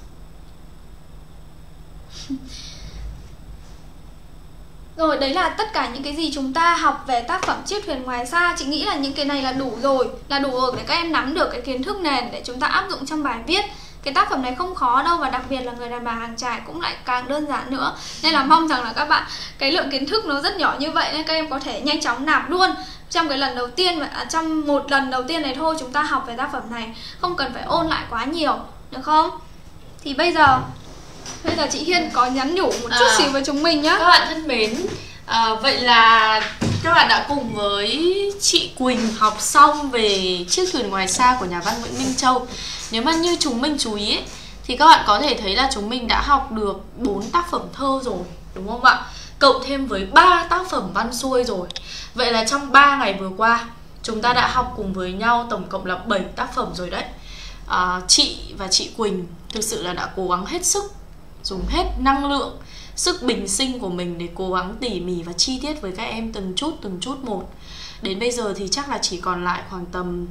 Rồi, đấy là tất cả những cái gì chúng ta học về tác phẩm Chiếc Thuyền Ngoài Xa. Chị nghĩ là những cái này là đủ rồi để các em nắm được cái kiến thức nền để chúng ta áp dụng trong bài viết. Cái tác phẩm này không khó đâu, và đặc biệt là người đàn bà hàng chài cũng lại càng đơn giản nữa. Nên là mong rằng là các bạn, cái lượng kiến thức nó rất nhỏ như vậy nên các em có thể nhanh chóng nạp luôn trong cái lần đầu tiên, trong một lần đầu tiên này thôi chúng ta học về tác phẩm này, không cần phải ôn lại quá nhiều, được không? Thì bây giờ chị Hiên có nhắn nhủ một chút xíu với chúng mình nhá. Các bạn thân mến, vậy là các bạn đã cùng với chị Quỳnh học xong về Chiếc Thuyền Ngoài Xa của nhà văn Nguyễn Minh Châu. Nếu mà như chúng mình chú ý ấy, thì các bạn có thể thấy là chúng mình đã học được 4 tác phẩm thơ rồi, đúng không ạ? Cộng thêm với 3 tác phẩm văn xuôi rồi. Vậy là trong 3 ngày vừa qua chúng ta đã học cùng với nhau tổng cộng là 7 tác phẩm rồi đấy. Chị và chị Quỳnh thực sự là đã cố gắng hết sức, dùng hết năng lượng, sức bình sinh của mình để cố gắng tỉ mỉ và chi tiết với các em từng chút một. Đến bây giờ thì chắc là chỉ còn lại khoảng tầm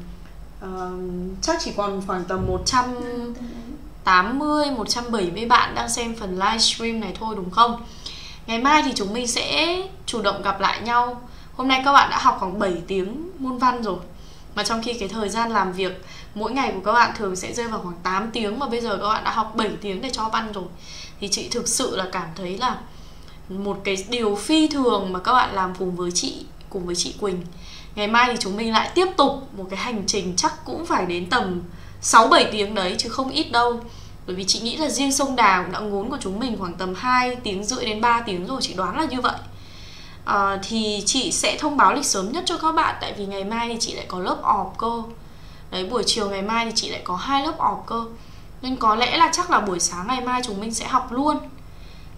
180, 170 bạn đang xem phần livestream này thôi, đúng không? Ngày mai thì chúng mình sẽ chủ động gặp lại nhau. Hôm nay các bạn đã học khoảng 7 tiếng môn văn rồi, mà trong khi cái thời gian làm việc mỗi ngày của các bạn thường sẽ rơi vào khoảng 8 tiếng, mà bây giờ các bạn đã học 7 tiếng để cho văn rồi. Thì chị thực sự là cảm thấy là một cái điều phi thường mà các bạn làm cùng với chị Quỳnh. Ngày mai thì chúng mình lại tiếp tục một cái hành trình chắc cũng phải đến tầm 6-7 tiếng đấy, chứ không ít đâu. Bởi vì chị nghĩ là riêng Sông Đà cũng đã ngốn của chúng mình khoảng tầm 2 tiếng rưỡi đến 3 tiếng rồi, chị đoán là như vậy. Thì chị sẽ thông báo lịch sớm nhất cho các bạn, tại vì ngày mai thì chị lại có lớp ọp cơ. Đấy, buổi chiều ngày mai thì chị lại có 2 lớp ọp cơ. Nên có lẽ là chắc là buổi sáng ngày mai chúng mình sẽ học luôn.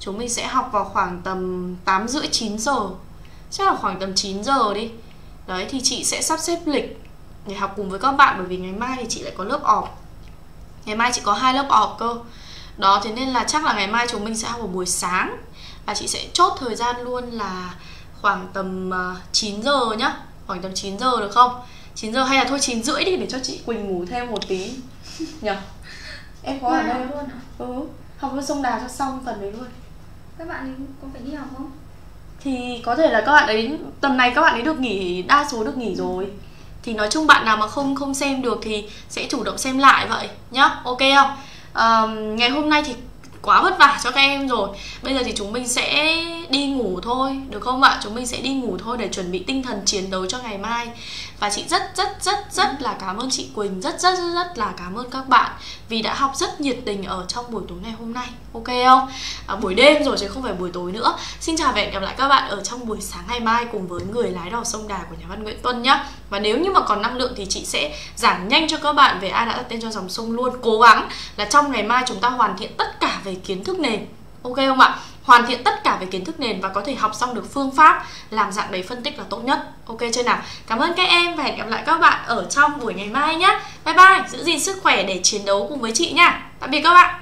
chúng mình sẽ học vào khoảng tầm 8 rưỡi 9 giờ. Chắc là khoảng tầm 9 giờ đi. Đấy, thì chị sẽ sắp xếp lịch để học cùng với các bạn, bởi vì ngày mai thì chị lại có lớp ọp. Ngày mai chị có 2 lớp ọp cơ. Đó, thế nên là chắc là ngày mai chúng mình sẽ học vào buổi sáng. Và chị sẽ chốt thời gian luôn là khoảng tầm 9 giờ nhá. Khoảng tầm 9 giờ được không? 9 giờ hay là thôi 9 rưỡi đi để cho chị Quỳnh ngủ thêm một tí nhỉ? Em có ở đây luôn hả? Học với Sông Đà cho xong phần đấy luôn. Các bạn ấy có phải đi học không? Thì có thể là các bạn ấy tầm này các bạn ấy được nghỉ, đa số được nghỉ rồi. Thì nói chung bạn nào mà không xem được thì sẽ chủ động xem lại vậy nhá. Ok không? Ngày hôm nay thì quá vất vả cho các em rồi. Bây giờ thì chúng mình sẽ đi ngủ thôi, được không ạ? Chúng mình sẽ đi ngủ thôi để chuẩn bị tinh thần chiến đấu cho ngày mai. Và chị rất là cảm ơn chị Quỳnh, rất là cảm ơn các bạn vì đã học rất nhiệt tình ở trong buổi tối ngày hôm nay. Ok không? Buổi đêm rồi chứ không phải buổi tối nữa. Xin chào và hẹn gặp lại các bạn ở trong buổi sáng ngày mai cùng với Người lái đò sông Đà của nhà văn Nguyễn Tuân nhá. Và nếu như mà còn năng lượng thì chị sẽ giảng nhanh cho các bạn về ai đã đặt tên cho dòng sông luôn. Cố gắng là trong ngày mai chúng ta hoàn thiện tất cả về kiến thức nền. Ok không ạ? Hoàn thiện tất cả về kiến thức nền và có thể học xong được phương pháp làm dạng đấy phân tích là tốt nhất. Ok chưa nào? Cảm ơn các em và hẹn gặp lại các bạn ở trong buổi ngày mai nhé. Bye bye, giữ gìn sức khỏe để chiến đấu cùng với chị nha. Tạm biệt các bạn.